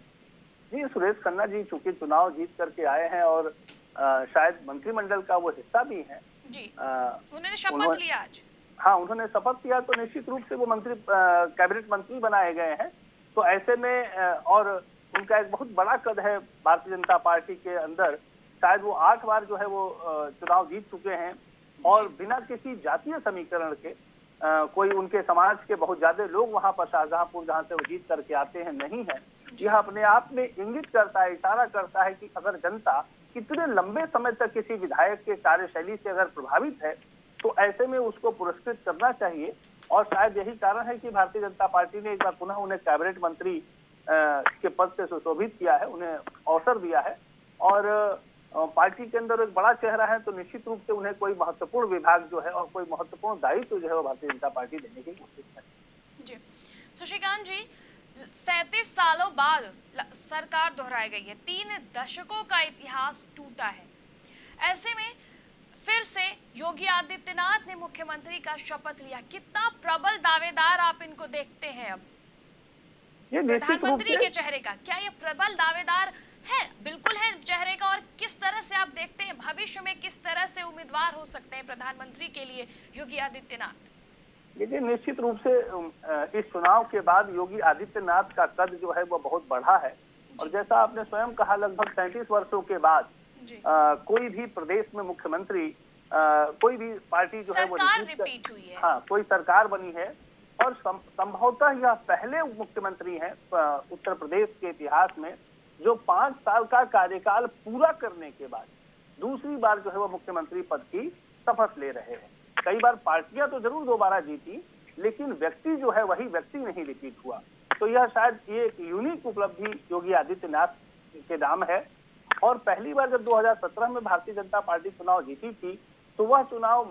जी, सुरेश खन्ना जी चूंकि चुनाव जीत करके आए हैं और शायद मंत्रिमंडल का वो हिस्सा भी है जी, उन्होंने शपथ लिया आज। हाँ, उन्होंने शपथ लिया तो निश्चित रूप से वो मंत्री कैबिनेट मंत्री बनाए गए हैं। तो ऐसे में और उनका एक बहुत बड़ा कद है भारतीय जनता पार्टी के अंदर, शायद वो 8 बार जो है वो चुनाव जीत चुके हैं और बिना किसी जातीय समीकरण के कोई उनके समाज के बहुत ज्यादा लोग वहां पर शाहजहांपुर जहां से वो जीत करके आते हैं नहीं है। यह अपने आप में इंगित करता है, इशारा करता है कि अगर जनता कितने लंबे समय तक किसी विधायक के कार्यशैली से अगर प्रभावित है तो ऐसे में उसको पुरस्कृत करना चाहिए। और शायद यही कारण है कि भारतीय जनता पार्टी ने एक बार पुनः उन्हें कैबिनेट मंत्री के पद से सुशोभित किया है, उन्हें अवसर दिया है और पार्टी के अंदर एक बड़ा चेहरा है तो निश्चित रूप से उन्हें कोई महत्वपूर्ण विभाग जो है और कोई महत्वपूर्ण दायित्व जो है वो भारतीय जनता पार्टी देने की कोशिश है। जी शशिकांत जी, 37 सालों बाद सरकार दोहराई गई है, 3 दशकों का इतिहास टूटा है। ऐसे में फिर से योगी आदित्यनाथ ने मुख्यमंत्री का शपथ लिया, कितना प्रबल दावेदार आप इनको देखते हैं अब प्रधानमंत्री के चेहरे का? क्या ये प्रबल दावेदार है? बिल्कुल है चेहरे का। और किस तरह से आप देखते हैं भविष्य में किस तरह से उम्मीदवार हो सकते हैं प्रधानमंत्री के लिए योगी आदित्यनाथ? देखिए, निश्चित रूप से इस चुनाव के बाद योगी आदित्यनाथ का कद जो है वो बहुत बढ़ा है और जैसा आपने स्वयं कहा लगभग 37 वर्षों के बाद कोई भी प्रदेश में मुख्यमंत्री कोई भी पार्टी जो है वो रिपीट हुई है। हाँ, कोई सरकार बनी है और संभवतः यह पहले मुख्यमंत्री हैं उत्तर प्रदेश के इतिहास में जो 5 साल का कार्यकाल पूरा करने के बाद दूसरी बार जो है वो मुख्यमंत्री पद की शपथ ले रहे हैं। कई बार पार्टियां तो जरूर दोबारा जीती लेकिन व्यक्ति जो है वही व्यक्ति नहीं रिपीट हुआ। तो यह शायद ये एक यूनिक उपलब्धि योगी आदित्यनाथ के नाम है। और पहली बार जब 2017 में भारतीय जनता पार्टी चुनाव जीती थी तो वह चुनाव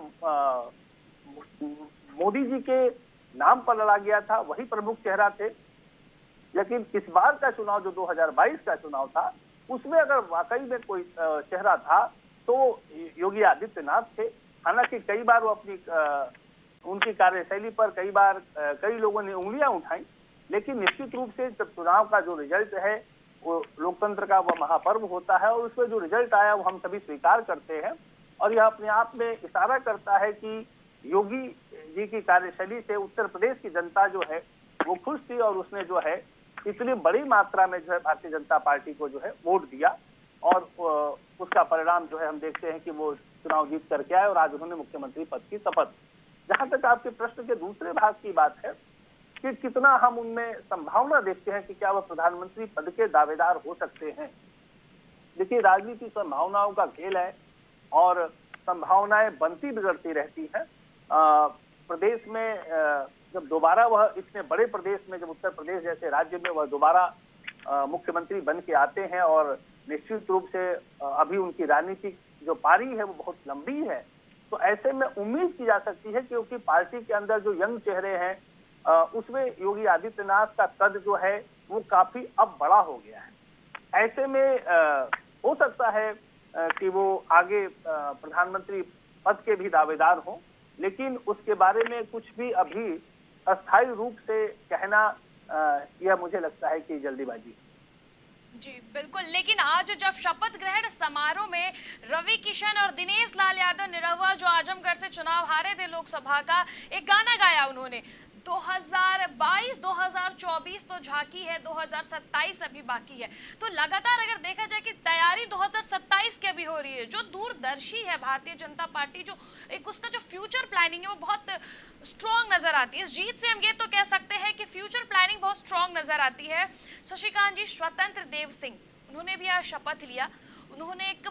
मोदी जी के नाम पर लड़ा गया था, वही प्रमुख चेहरा थे। लेकिन इस बार का चुनाव जो 2022 का चुनाव था उसमें अगर वाकई में कोई चेहरा था तो योगी आदित्यनाथ थे। हालांकि कई बार वो अपनी उनकी कार्यशैली पर कई लोगों ने उंगलियां उठाई, लेकिन निश्चित रूप से जब चुनाव का जो रिजल्ट है वो लोकतंत्र का वह महापर्व होता है और उसमें जो रिजल्ट आया वो हम सभी स्वीकार करते हैं। और यह अपने आप में इशारा करता है कि योगी जी की कार्यशैली से उत्तर प्रदेश की जनता जो है वो खुश थी और उसने जो है इतनी बड़ी मात्रा में जो है भारतीय जनता पार्टी को जो है वोट दिया और उसका परिणाम जो है हम देखते हैं कि वो चुनाव जीत करके आए और आज उन्होंने मुख्यमंत्री पद की शपथ। जहां तक आपके प्रश्न के दूसरे भाग की बात है कि कितना हम उनमें संभावना देखते हैं कि क्या वह प्रधानमंत्री पद के दावेदार हो सकते हैं। देखिए, राजनीति संभावनाओं का खेल है और संभावनाएं बनती बिगड़ती रहती है। प्रदेश में जब दोबारा वह इतने बड़े प्रदेश में जब उत्तर प्रदेश जैसे राज्य में वह दोबारा मुख्यमंत्री बन के आते हैं और निश्चित रूप से अभी उनकी राजनीतिक जो पारी है वो बहुत लंबी है, तो ऐसे में उम्मीद की जा सकती है क्योंकि पार्टी के अंदर जो यंग चेहरे हैं उसमें योगी आदित्यनाथ का कद जो है वो काफी अब बड़ा हो गया है। ऐसे में हो सकता है कि वो आगे प्रधानमंत्री पद के भी दावेदार हों, लेकिन उसके बारे में कुछ भी अभी अस्थायी रूप से कहना यह मुझे लगता है कि जल्दीबाजी। जी बिल्कुल, लेकिन आज जब शपथ ग्रहण समारोह में रवि किशन और दिनेश लाल यादव निरहुआ जो आजमगढ़ से चुनाव हारे थे लोकसभा का, एक गाना गाया उन्होंने। 2022 2024 तो झांकी है, 2027 अभी बाकी है। तो लगातार अगर देखा जाए कि तैयारी 2027 की अभी हो रही है। जो दूरदर्शी है भारतीय जनता पार्टी, जो एक उसका जो फ्यूचर प्लानिंग है वो बहुत स्ट्रॉन्ग नजर आती है। इस जीत से हम ये तो कह सकते हैं कि फ्यूचर प्लानिंग बहुत स्ट्रॉन्ग नजर आती है। शशिकांत जी, स्वतंत्र देव सिंह उन्होंने भी आज शपथ लिया। उन्होंने एक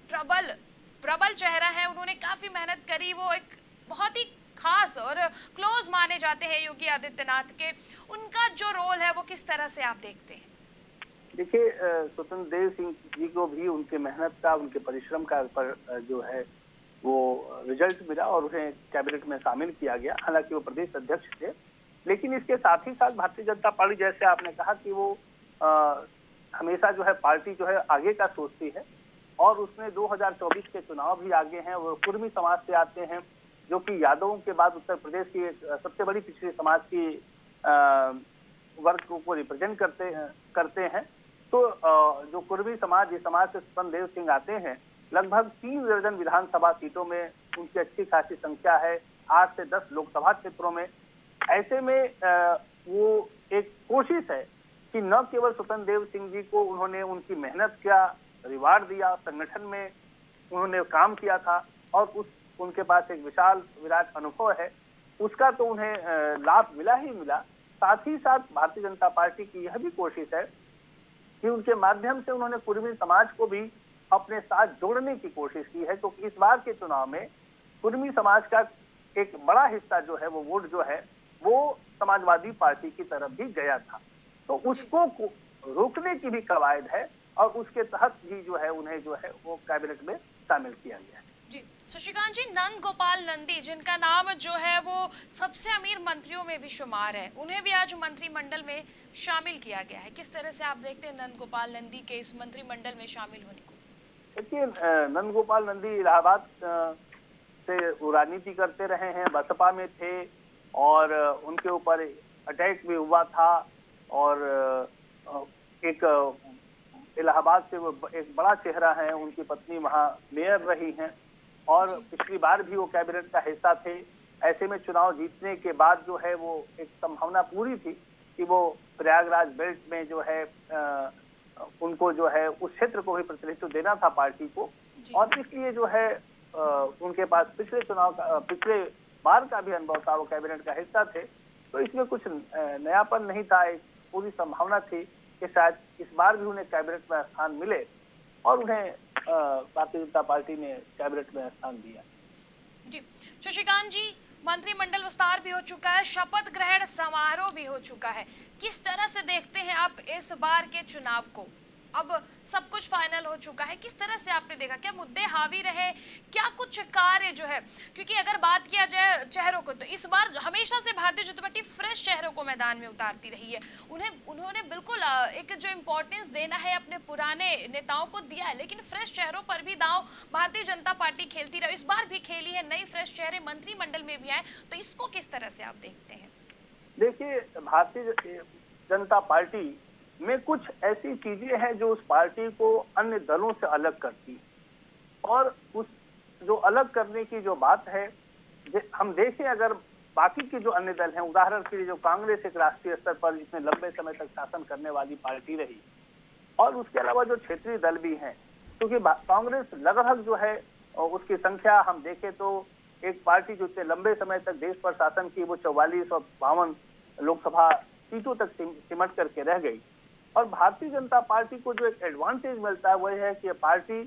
प्रबल चेहरा है, उन्होंने काफी मेहनत करी। वो एक बहुत ही खास और क्लोज माने जाते हैं योगी आदित्यनाथ के। उनका जो रोल है वो किस तरह से आप देखते हैं? देखिए, स्वतंत्र देव सिंह जी को भी उनके मेहनत का, उनके परिश्रम का पर जो है वो रिजल्ट मिला और उन्हें कैबिनेट में शामिल किया गया। हालांकि वो प्रदेश अध्यक्ष थे, लेकिन इसके साथ ही साथ भारतीय जनता पार्टी, जैसे आपने कहा कि वो हमेशा जो है पार्टी जो है आगे का सोचती है, और उसमें 2024 के चुनाव भी आगे हैं। वो कुर्मी समाज से आते हैं, जो कि यादवों के बाद उत्तर प्रदेश की सबसे बड़ी पिछड़ी समाज की वर्ग को रिप्रेजेंट करते हैं। तो जो कुर्मी समाज, इस समाज से स्वतंत्र देव सिंह आते हैं। लगभग 3 दर्जन विधानसभा सीटों में उनकी अच्छी खासी संख्या है, 8 से 10 लोकसभा क्षेत्रों में। ऐसे में वो एक कोशिश है कि न केवल स्वतंत्र देव सिंह जी को उन्होंने उनकी मेहनत का रिवार्ड दिया, संगठन में उन्होंने काम किया था और उनके पास एक विराट अनुभव है, उसका तो उन्हें लाभ मिला ही मिला। साथ ही साथ भारतीय जनता पार्टी की यह भी कोशिश है कि उनके माध्यम से उन्होंने कुर्मी समाज को भी अपने साथ जोड़ने की कोशिश की है, क्योंकि इस बार के चुनाव में कुर्मी समाज का एक बड़ा हिस्सा जो है, वो वोट जो है वो समाजवादी पार्टी की तरफ भी गया था। तो उसको रोकने की भी कवायद है और उसके तहत भी जो है उन्हें जो है वो कैबिनेट में शामिल किया गया है। जी शशिकांत जी, नंद गोपाल नंदी, जिनका नाम जो है वो सबसे अमीर मंत्रियों में भी शुमार है, उन्हें भी आज मंत्रिमंडल में शामिल किया गया है। किस तरह से आप देखते हैं नंद गोपाल नंदी के इस मंत्रिमंडल में शामिल होने को? देखिए, नंद गोपाल नंदी इलाहाबाद से वो राजनीति करते रहे हैं, बसपा में थे और उनके ऊपर अटैक भी हुआ था और एक इलाहाबाद से वो एक बड़ा चेहरा है, उनकी पत्नी वहाँ मेयर रही हैं और पिछली बार भी वो कैबिनेट का हिस्सा थे। ऐसे में चुनाव जीतने के बाद जो है वो एक संभावना पूरी थी कि वो प्रयागराज बेल्ट में जो है उनको जो है उस क्षेत्र को भी प्रतिनिधित्व देना था पार्टी को, और इसलिए जो है उनके पास पिछले बार का भी अनुभव था, वो कैबिनेट का हिस्सा थे। तो इसमें कुछ नयापन नहीं था, एक पूरी संभावना थी कि शायद इस बार भी उन्हें कैबिनेट में स्थान मिले और उन्हें भारतीय जनता पार्टी ने कैबिनेट में स्थान दिया। जी शशिकांत जी, मंत्रिमंडल विस्तार भी हो चुका है, शपथ ग्रहण समारोह भी हो चुका है। किस तरह से देखते हैं आप इस बार के चुनाव को? अब सब कुछ फाइनल हो चुका है, किस तरह से आपने देखा? क्या मुद्दे हावी रहे? क्या कुछ कार्य जो है, क्योंकि अगर बात किया जाए चेहरों को, तो इस बार हमेशा से भारतीय जनता पार्टी फ्रेश चेहरों को मैदान में उतारती रही है। उन्होंने बिल्कुल एक जो इम्पोर्टेंस देना है अपने पुराने नेताओं को दिया है, लेकिन फ्रेश चेहरों पर भी दांव भारतीय जनता पार्टी खेलती रही। इस बार भी खेली है, नई फ्रेश चेहरे मंत्रिमंडल में भी आए, तो इसको किस तरह से आप देखते हैं? देखिए, भारतीय जनता पार्टी में कुछ ऐसी चीजें हैं जो उस पार्टी को अन्य दलों से अलग करती है, और उस जो अलग करने की जो बात है, हम देखें अगर बाकी के जो अन्य दल हैं, उदाहरण के लिए जो कांग्रेस एक राष्ट्रीय स्तर पर जिसने लंबे समय तक शासन करने वाली पार्टी रही, और उसके अलावा जो क्षेत्रीय दल भी हैं, क्योंकि कांग्रेस लगभग जो है उसकी संख्या हम देखें तो एक पार्टी जो इतने लंबे समय तक देश पर शासन की, वो 44 और 52 लोकसभा सीटों तक सिमट करके रह गई। और भारतीय जनता पार्टी को जो एक एडवांटेज मिलता है वह है कि पार्टी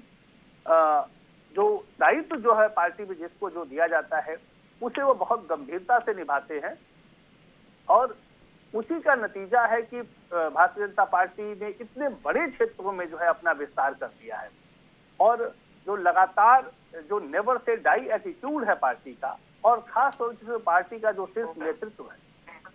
जो दायित्व जो है पार्टी में जिसको जो दिया जाता है उसे वो बहुत गंभीरता से निभाते हैं, और उसी का नतीजा है कि भारतीय जनता पार्टी ने इतने बड़े क्षेत्रों में जो है अपना विस्तार कर दिया है, और जो लगातार जो नेवर से डाई एटीट्यूड है पार्टी का, और खास तौर से पार्टी का जो शीर्ष नेतृत्व है,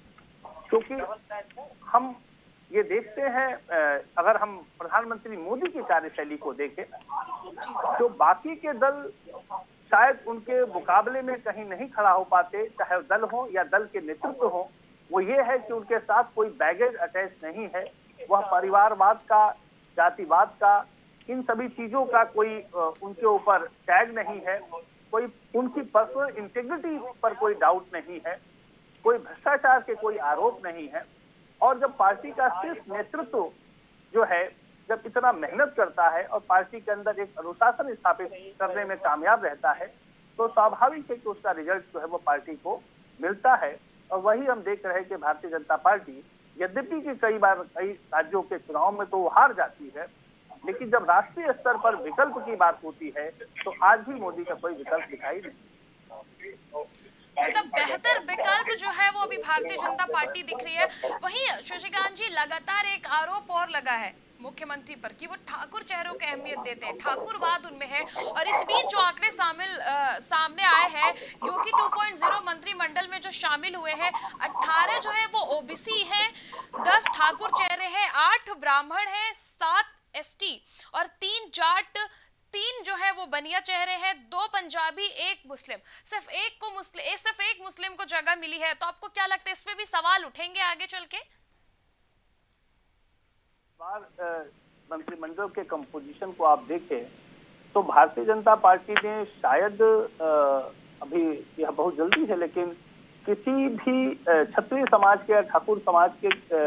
क्योंकि हम ये देखते हैं अगर हम प्रधानमंत्री मोदी की कार्यशैली को देखें तो बाकी के दल शायद उनके मुकाबले में कहीं नहीं खड़ा हो पाते, चाहे दल हो या दल के नेतृत्व हो, वो ये है कि उनके साथ कोई बैगेज अटैच नहीं है। वह परिवारवाद का, जातिवाद का, इन सभी चीजों का कोई उनके ऊपर टैग नहीं है। कोई उनकी पर्सनल इंटीग्रिटी पर कोई डाउट नहीं है, कोई भ्रष्टाचार के कोई आरोप नहीं है। और जब पार्टी का सिर्फ नेतृत्व जो है जब इतना मेहनत करता है और पार्टी के अंदर एक अनुशासन स्थापित करने में कामयाब रहता है, तो स्वाभाविक है कि उसका रिजल्ट जो है वो पार्टी को मिलता है। और वही हम देख रहे हैं कि भारतीय जनता पार्टी यद्यपि कि कई बार कई राज्यों के चुनाव में तो वो हार जाती है, लेकिन जब राष्ट्रीय स्तर पर विकल्प की बात होती है तो आज भी मोदी का कोई विकल्प दिखाई नहीं। मतलब बेहतर विकल्प जो है वो अभी भारतीय जनता पार्टी दिख रही है। वहीं शशिकांत जी, लगातार एक आरोप और लगा है मुख्यमंत्री पर कि वो ठाकुर चेहरों को अहमियत देते हैं, ठाकुरवाद उनमें है। और इस बीच जो आंकड़े सामने आए हैं, योगी 2.0 मंत्रिमंडल में जो शामिल हुए हैं 18 जो है वो ओबीसी हैं, 10 ठाकुर चेहरे हैं, 8 ब्राह्मण हैं, 7 एसटी और 3 जाट, 3 जो है वो बनिया चेहरे हैं, 2 पंजाबी, 1 मुस्लिम। सिर्फ एक मुस्लिम को जगह मिली है। तो आपको क्या लगता है इस पे भी सवाल उठेंगे आगे चल के? मंत्रिमंडल के कंपोजिशन को आप देखें तो भारतीय जनता पार्टी ने शायद अभी यह बहुत जल्दी है, लेकिन किसी भी क्षत्रिय समाज के या ठाकुर समाज के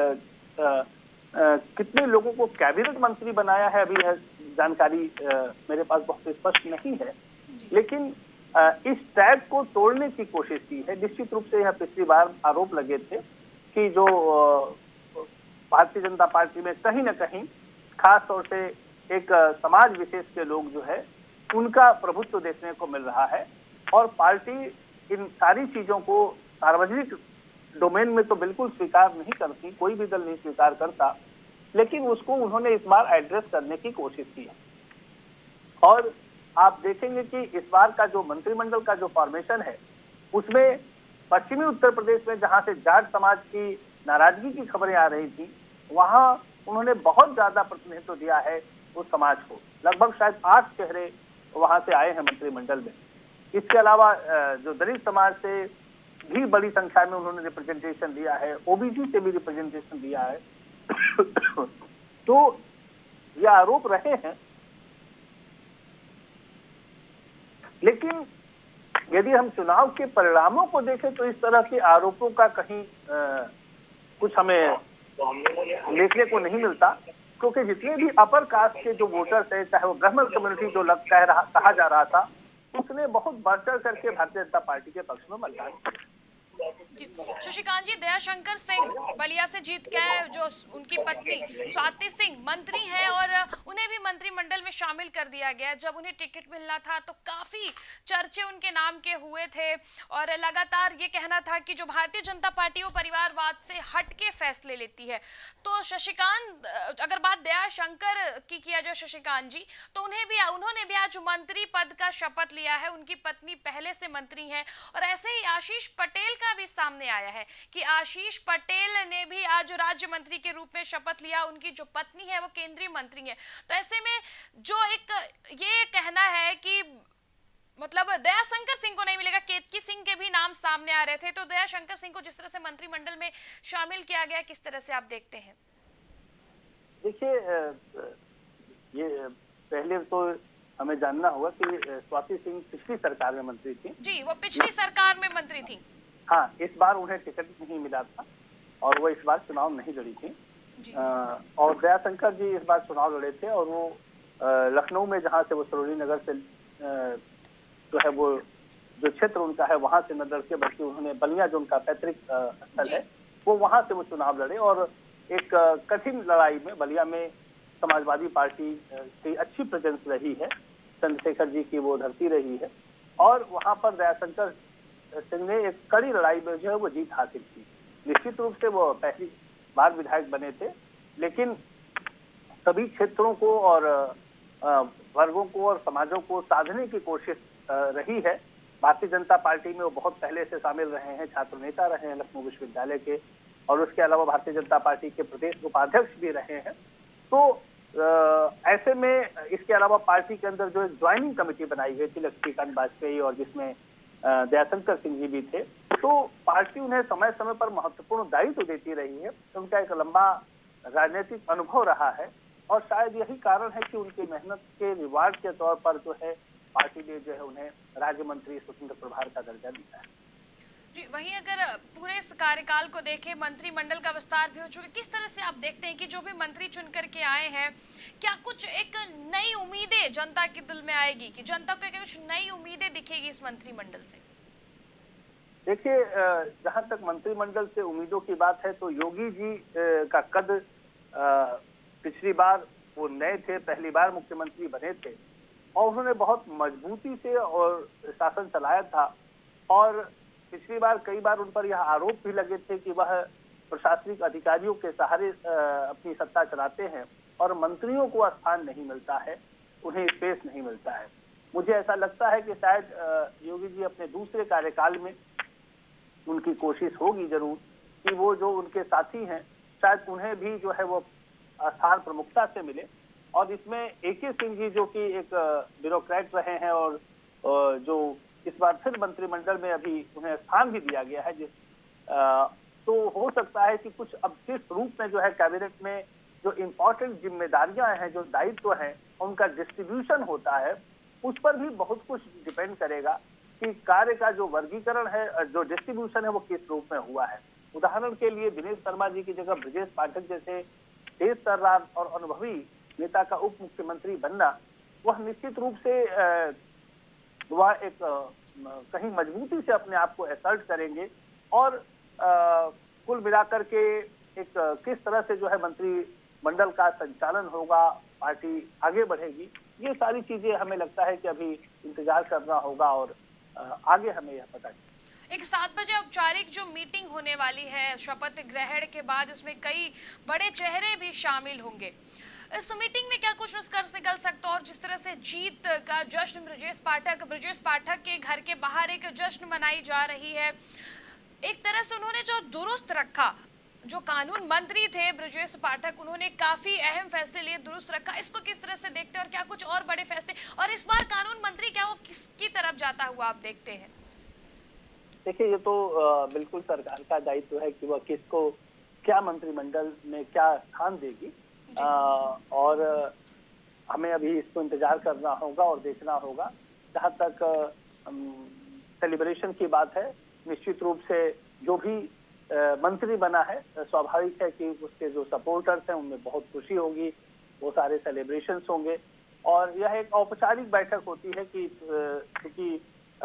कितने लोगों को कैबिनेट मंत्री बनाया है अभी यह जानकारी मेरे पास बहुत स्पष्ट नहीं है। लेकिन इस टैग को तोड़ने की कोशिश की है। निश्चित रूप से यह पिछली बार आरोप लगे थे कि जो भारतीय जनता पार्टी में कहीं न कहीं खास तौर से एक समाज विशेष के लोग जो है उनका प्रभुत्व देखने को मिल रहा है। और पार्टी इन सारी चीजों को सार्वजनिक डोमेन में तो बिल्कुल स्वीकार नहीं करती, कोई भी दल नहीं स्वीकार करता, लेकिन उसको उन्होंने इस बार एड्रेस करने की कोशिश की है। और आप देखेंगे कि इस बार का जो मंत्रिमंडल का जो फॉर्मेशन है उसमें पश्चिमी उत्तर प्रदेश में जहां से जाट समाज की नाराजगी की खबरें आ रही थी, वहां उन्होंने बहुत ज्यादा प्रतिनिधित्व दिया है उस समाज को। लगभग शायद 8 चेहरे वहां से आए हैं मंत्रिमंडल में। इसके अलावा जो दलित समाज से भी बड़ी संख्या में उन्होंने रिप्रेजेंटेशन दिया है, ओबीसी से भी रिप्रेजेंटेशन दिया है। तो ये आरोप रहे हैं, लेकिन यदि हम चुनाव के परिणामों को देखें तो इस तरह के आरोपों का कहीं कुछ हमें देखने को नहीं मिलता, क्योंकि जितने भी अपर कास्ट के जो वोटर्स है, चाहे वो ब्राह्मण कम्युनिटी जो कहा जा रहा था, उसने बहुत बढ़ चढ़ करके भारतीय जनता पार्टी के पक्ष में मतदान किया। शशिकांत जी, दयाशंकर सिंह बलिया से जीत के जो उनकी पत्नी स्वाति सिंह मंत्री हैं और उन्हें भी मंत्रिमंडल में शामिल कर दिया गया। जब उन्हें टिकट मिलना था तो काफी चर्चे उनके नाम के हुए थे और लगातार ये कहना था कि जो भारतीय जनता पार्टी वो परिवारवाद से हट के फैसले लेती है। तो शशिकांत, अगर बात दयाशंकर की किया जाए शशिकांत जी, तो उन्होंने भी आज मंत्री पद का शपथ लिया है। उनकी पत्नी पहले से मंत्री है और ऐसे ही आशीष पटेल का भी सामने आया है कि आशीष पटेल ने भी आज राज्य मंत्री के रूप में शपथ लिया। उनकी जो पत्नी है वो केंद्रीय मंत्री है। तो ऐसे में जो एक ये कहना है कि मतलब दयाशंकर सिंह को नहीं मिलेगा, केतकी सिंह के भी नाम सामने आ रहे थे, तो दयाशंकर सिंह को जिस तरह से मंत्रिमंडल में शामिल किया गया, किस तरह से आप देखते हैं? देखिए, ये पहले तो हमें जानना होगा कि स्वाति सिंह पिछली सरकार में मंत्री थी। जी, वो पिछली सरकार में मंत्री थी। हाँ, इस बार उन्हें टिकट नहीं मिला था और वो इस बार चुनाव नहीं लड़ी थी। और दयाशंकर जी इस बार चुनाव लड़े थे और वो लखनऊ में, जहाँ से वो सरोजनी नगर से जो है वो जो क्षेत्र उनका है वहां से न लड़ के, बल्कि उन्होंने बलिया जो उनका पैतृक स्थल है वो वहां से वो चुनाव लड़े और एक कठिन लड़ाई में बलिया में समाजवादी पार्टी की अच्छी प्रेजेंस रही है, चंद्रशेखर जी की वो धरती रही है और वहां पर दयाशंकर सिंह ने एक कड़ी लड़ाई में जो है वो जीत हासिल की। निश्चित रूप से वो पहली बार विधायक बने थे, लेकिन सभी क्षेत्रों को और वर्गों को और समाजों को साधने की कोशिश रही है। भारतीय जनता पार्टी में वो बहुत पहले से शामिल रहे हैं, छात्र नेता रहे हैं लखनऊ विश्वविद्यालय के, और उसके अलावा भारतीय जनता पार्टी के प्रदेश उपाध्यक्ष भी रहे हैं। तो ऐसे में इसके अलावा पार्टी के अंदर जो एक ज्वाइनिंग कमेटी बनाई गई थी लक्ष्मीकांत वाजपेयी और जिसमें दयाशंकर सिंह जी भी थे, तो तो पार्टी उन्हें समय समय पर महत्वपूर्ण दायित्व देती रही है। उनका एक लंबा राजनीतिक अनुभव रहा है और शायद यही कारण है कि उनकी मेहनत के रिवार्ड के तौर पर जो है पार्टी ने जो है उन्हें राज्य मंत्री स्वतंत्र प्रभार का दर्जा दिया है। जी, वहीं अगर पूरे इस कार्यकाल को देखें, मंत्रिमंडल का विस्तार भी हो चुका है, किस तरह से आप देखते हैं कि जो भी मंत्री चुन करके आए हैं, क्या कुछ एक नई उम्मीदें जनता के दिल में आएगी, कि जनता को कुछ नई उम्मीदें दिखेगी इस मंत्रिमंडल से? देखिए, जहां तक मंत्रिमंडल से उम्मीदों की बात है तो योगी जी का कद पिछली बार वो नए थे, पहली बार मुख्यमंत्री बने थे और उन्होंने बहुत मजबूती से और शासन चलाया था। और पिछली बार कई बार उन पर यह आरोप भी लगे थे कि वह प्रशासनिक अधिकारियों के सहारे अपनी सत्ता चलाते हैं और मंत्रियों को स्थान नहीं मिलता है, उन्हें स्पेस नहीं मिलता है। मुझे ऐसा लगता है कि शायद योगी जी अपने दूसरे कार्यकाल में उनकी कोशिश होगी जरूर कि वो जो उनके साथी हैं शायद उन्हें भी जो है वो स्थान प्रमुखता से मिले। और इसमें AK सिंह जी जो कि एक ब्यूरोक्रेट रहे हैं और जो इस बार फिर मंत्रिमंडल में अभी उन्हें स्थान भी दिया गया है, तो हो सकता है कि कुछ अब किस रूप में जो है कैबिनेट में जो इम्पोर्टेंट जिम्मेदारियां हैं, जो दायित्व हैं, उनका डिस्ट्रीब्यूशन होता है, उस पर भी बहुत कुछ डिपेंड करेगा कि कार्य का जो वर्गीकरण है, जो डिस्ट्रीब्यूशन है, वो किस रूप में हुआ है। उदाहरण के लिए दिनेश शर्मा जी की जगह ब्रजेश पाठक जैसे तेज तर्रार और अनुभवी नेता का उप मुख्यमंत्री बनना, वह निश्चित रूप से वह एक कहीं मजबूती से अपने आप को एसर्ट करेंगे और कुल मिलाकर के एक किस तरह से जो है मंत्रिमंडल का संचालन होगा, पार्टी आगे बढ़ेगी, ये सारी चीजें हमें लगता है कि अभी इंतजार करना होगा और आगे हमें यह पता चलेगा। एक 7 बजे औपचारिक जो मीटिंग होने वाली है शपथ ग्रहण के बाद, उसमें कई बड़े चेहरे भी शामिल होंगे। इस मीटिंग में क्या कुछ निष्कर्ष निकल सकता है? और जिस तरह से जीत का जश्न ब्रजेश पाठक के घर के बाहर एक जश्न मनाई जा रही है, एक तरह से उन्होंने जो दुरुस्त रखा, जो कानून मंत्री थे ब्रजेश पाठक, उन्होंने काफी अहम फैसले लिए, दुरुस्त रखा, इसको किस तरह से देखते हैं? और क्या कुछ और बड़े फैसले, और इस बार कानून मंत्री क्या वो किसकी तरफ जाता हुआ आप देखते हैं? देखिए, ये तो बिल्कुल सरकार का दायित्व है कि वह किसको क्या मंत्रिमंडल में क्या स्थान देगी, और हमें अभी इसको इंतजार करना होगा और देखना होगा। जहाँ तक सेलिब्रेशन की बात है, निश्चित रूप से जो भी मंत्री बना है, स्वाभाविक है कि उसके जो सपोर्टर्स हैं उनमें बहुत खुशी होगी, वो सारे सेलिब्रेशंस होंगे। और यह एक औपचारिक बैठक होती है कि क्योंकि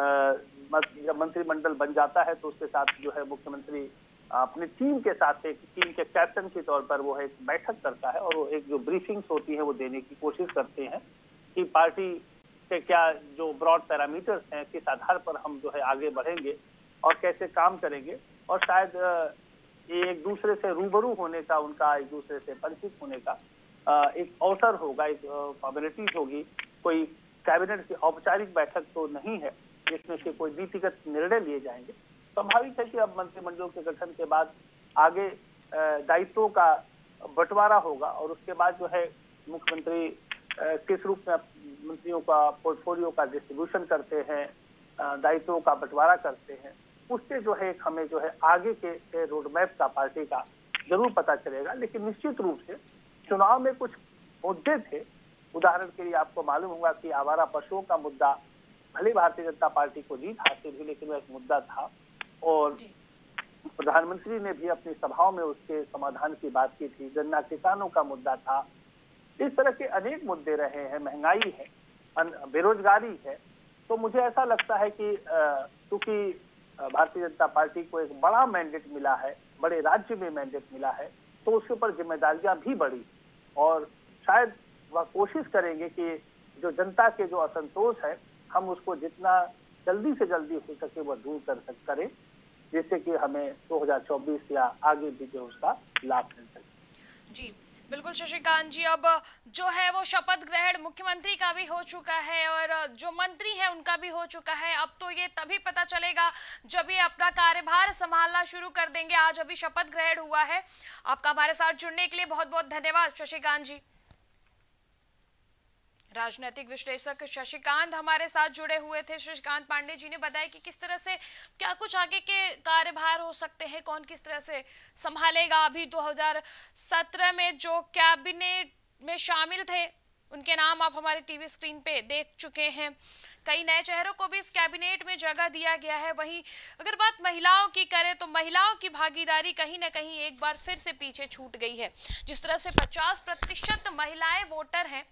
जब मंत्रिमंडल बन जाता है तो उसके साथ जो है मुख्यमंत्री अपनी टीम के साथ, एक टीम के कैप्टन के तौर पर वो एक बैठक करता है और वो एक जो ब्रीफिंग्स होती है वो देने की कोशिश करते हैं कि पार्टी के क्या जो ब्रॉड पैरामीटर्स हैं, किस आधार पर हम जो है आगे बढ़ेंगे और कैसे काम करेंगे। और शायद ये एक दूसरे से रूबरू होने का, उनका एक दूसरे से परिचित होने का एक अवसर होगा, एक फॉर्मेलिटीज होगी। कोई कैबिनेट की औपचारिक बैठक तो नहीं है जिसमें से कोई नीतिगत निर्णय लिए जाएंगे। स्वाभाविक है कि अब मंत्रिमंडल के गठन के बाद आगे दायित्वों का बंटवारा होगा और उसके बाद जो है मुख्यमंत्री किस रूप में मंत्रियों का पोर्टफोलियो का डिस्ट्रीब्यूशन करते हैं, दायित्वों का बंटवारा करते हैं, उससे जो है हमें जो है आगे के रोड मैप का पार्टी का जरूर पता चलेगा। लेकिन निश्चित रूप से चुनाव में कुछ मुद्दे थे। उदाहरण के लिए आपको मालूम होगा कि आवारा पशुओं का मुद्दा, भले भारतीय जनता पार्टी को जीत हासिल हुई लेकिन वह एक मुद्दा था और प्रधानमंत्री ने भी अपनी सभाओं में उसके समाधान की बात की थी। गन्ना किसानों का मुद्दा था। इस तरह के अनेक मुद्दे रहे हैं, महंगाई है, बेरोजगारी है। तो मुझे ऐसा लगता है कि क्योंकि भारतीय जनता पार्टी को एक बड़ा मैंडेट मिला है, बड़े राज्य में मैंडेट मिला है, तो उसके ऊपर जिम्मेदारियां भी बढ़ी और शायद वह कोशिश करेंगे कि जो जनता के जो असंतोष है हम उसको जितना जल्दी से जल्दी हो सके वह दूर करें, जिससे कि हमें 2024 या आगे भी जो उसका लाभ मिल सके। जी बिल्कुल शशिकांत जी, अब जो है वो शपथ ग्रहण मुख्यमंत्री का भी हो चुका है और जो मंत्री है उनका भी हो चुका है। अब तो ये तभी पता चलेगा जब ये अपना कार्यभार संभालना शुरू कर देंगे। आज अभी शपथ ग्रहण हुआ है। आपका हमारे साथ जुड़ने के लिए बहुत बहुत धन्यवाद शशिकांत जी। राजनीतिक विश्लेषक शशिकांत हमारे साथ जुड़े हुए थे। शशिकांत पांडे जी ने बताया कि किस तरह से क्या कुछ आगे के कार्यभार हो सकते हैं, कौन किस तरह से संभालेगा। अभी 2017 में जो कैबिनेट में शामिल थे उनके नाम आप हमारे टीवी स्क्रीन पे देख चुके हैं। कई नए चेहरों को भी इस कैबिनेट में जगह दिया गया है। वहीं अगर बात महिलाओं की करें तो महिलाओं की भागीदारी कहीं ना कहीं एक बार फिर से पीछे छूट गई है। जिस तरह से 50% महिलाएं वोटर हैं,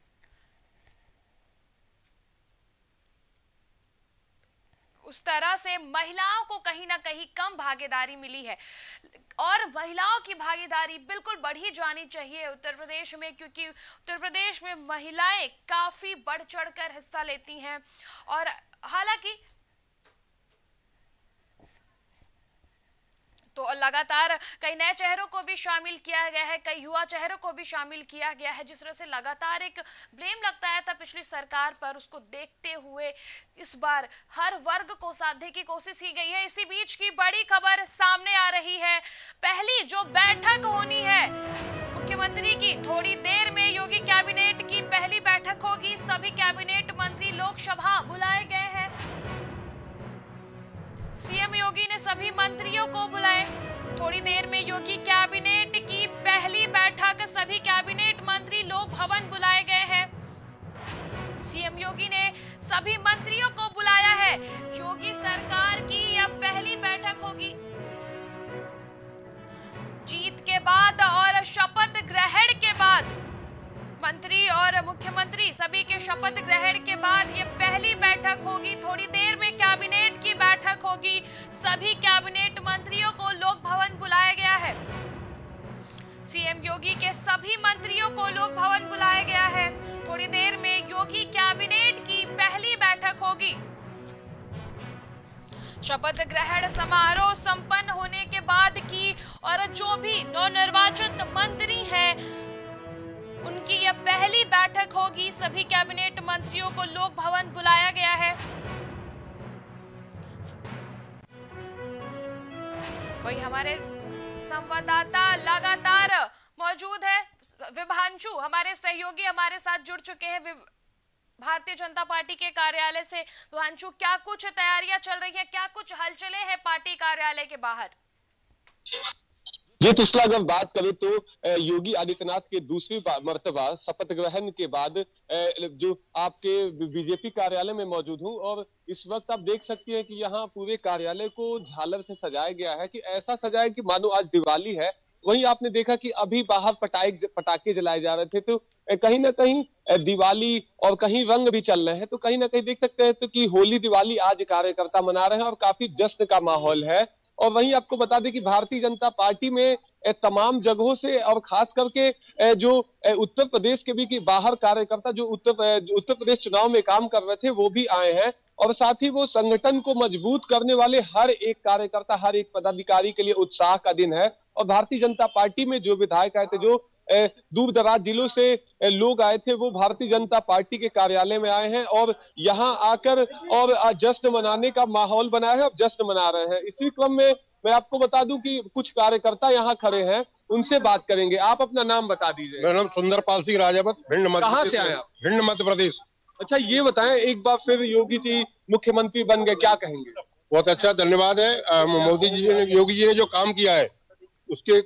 उस तरह से महिलाओं को कहीं ना कहीं कम भागीदारी मिली है। और महिलाओं की भागीदारी बिल्कुल बढ़ी जानी चाहिए उत्तर प्रदेश में, क्योंकि उत्तर प्रदेश में महिलाएं काफी बढ़ चढ़कर हिस्सा लेती हैं। और हालांकि तो लगातार कई नए चेहरों को भी शामिल किया गया है, कई युवा चेहरों को भी शामिल किया गया है। जिस तरह से लगातार एक ब्लेम लगता है था पिछली सरकार पर, उसको देखते हुए इस बार हर वर्ग को साधने की कोशिश की गई है। इसी बीच की बड़ी खबर सामने आ रही है। पहली जो बैठक होनी है मुख्यमंत्री की, थोड़ी देर में योगी कैबिनेट की पहली बैठक होगी। सभी कैबिनेट मंत्री लोकसभा बुलाए गए हैं। सीएम योगी ने सभी मंत्रियों को बुलाए। थोड़ी देर में योगी कैबिनेट की पहली बैठक, सभी कैबिनेट मंत्री लोक भवन बुलाए गए हैं। सीएम योगी ने सभी मंत्रियों को बुलाया है। योगी सरकार की यह पहली बैठक होगी। जीत के बाद और शपथ ग्रहण के बाद, मंत्री और मुख्यमंत्री सभी के शपथ ग्रहण के बाद ये पहली बैठक होगी। थोड़ी देर में कैबिनेट की बैठक होगी। सभी कैबिनेट मंत्रियों को लोक भवन बुलाया गया है। सीएम योगी के सभी मंत्रियों को लोक भवन बुलाया गया है। थोड़ी देर में योगी कैबिनेट की पहली बैठक होगी। शपथ ग्रहण समारोह संपन्न होने के बाद की और जो भी नवनिर्वाचित मंत्री हैं उनकी यह पहली बैठक होगी। सभी कैबिनेट मंत्रियों को लोक भवन बुलाया गया है। वही हमारे संवाददाता लगातार मौजूद है, विभांशु हमारे सहयोगी हमारे साथ जुड़ चुके हैं भारतीय जनता पार्टी के कार्यालय से। विभांशु, क्या कुछ तैयारियां चल रही है, क्या कुछ हलचलें हैं पार्टी कार्यालय के बाहर? जी तुस्ला, अगर बात करें तो योगी आदित्यनाथ के दूसरी मर्तबा शपथ ग्रहण के बाद जो आपके बीजेपी कार्यालय में मौजूद हूं, और इस वक्त आप देख सकती हैं कि यहाँ पूरे कार्यालय को झालर से सजाया गया है, कि ऐसा सजाया कि मानो आज दिवाली है। वहीं आपने देखा कि अभी बाहर पटाखे जलाए जा रहे थे, तो कहीं ना कहीं दिवाली और कहीं रंग भी चल रहे हैं। तो कहीं ना कहीं देख सकते हैं तो कि होली दिवाली आज कार्यकर्ता मना रहे हैं और काफी जश्न का माहौल है। और वहीं आपको बता दें कि भारतीय जनता पार्टी में तमाम जगहों से और खास करके जो उत्तर प्रदेश के भी कि बाहर कार्यकर्ता जो उत्तर प्रदेश चुनाव में काम कर रहे थे वो भी आए हैं। और साथ ही वो संगठन को मजबूत करने वाले हर एक कार्यकर्ता, हर एक पदाधिकारी के लिए उत्साह का दिन है। और भारतीय जनता पार्टी में जो विधायक आए थे, जो दूर दराज जिलों से लोग आए थे, वो भारतीय जनता पार्टी के कार्यालय में आए हैं और यहाँ आकर और जश्न मनाने का माहौल बनाया है और जश्न मना रहे हैं। इसी क्रम में मैं आपको बता दूं कि कुछ कार्यकर्ता यहाँ खड़े हैं, उनसे बात करेंगे। आप अपना नाम बता दीजिए। मेरा नाम सुंदरपाल सिंह राजावत, भिंड मध्य। कहाँ से आए आप? भिंड मध्य प्रदेश। अच्छा, ये बताएं, एक बार फिर योगी जी मुख्यमंत्री बन गए, क्या कहेंगे? बहुत अच्छा, धन्यवाद है। मोदी जी ने, योगी जी ने जो काम किया है उसके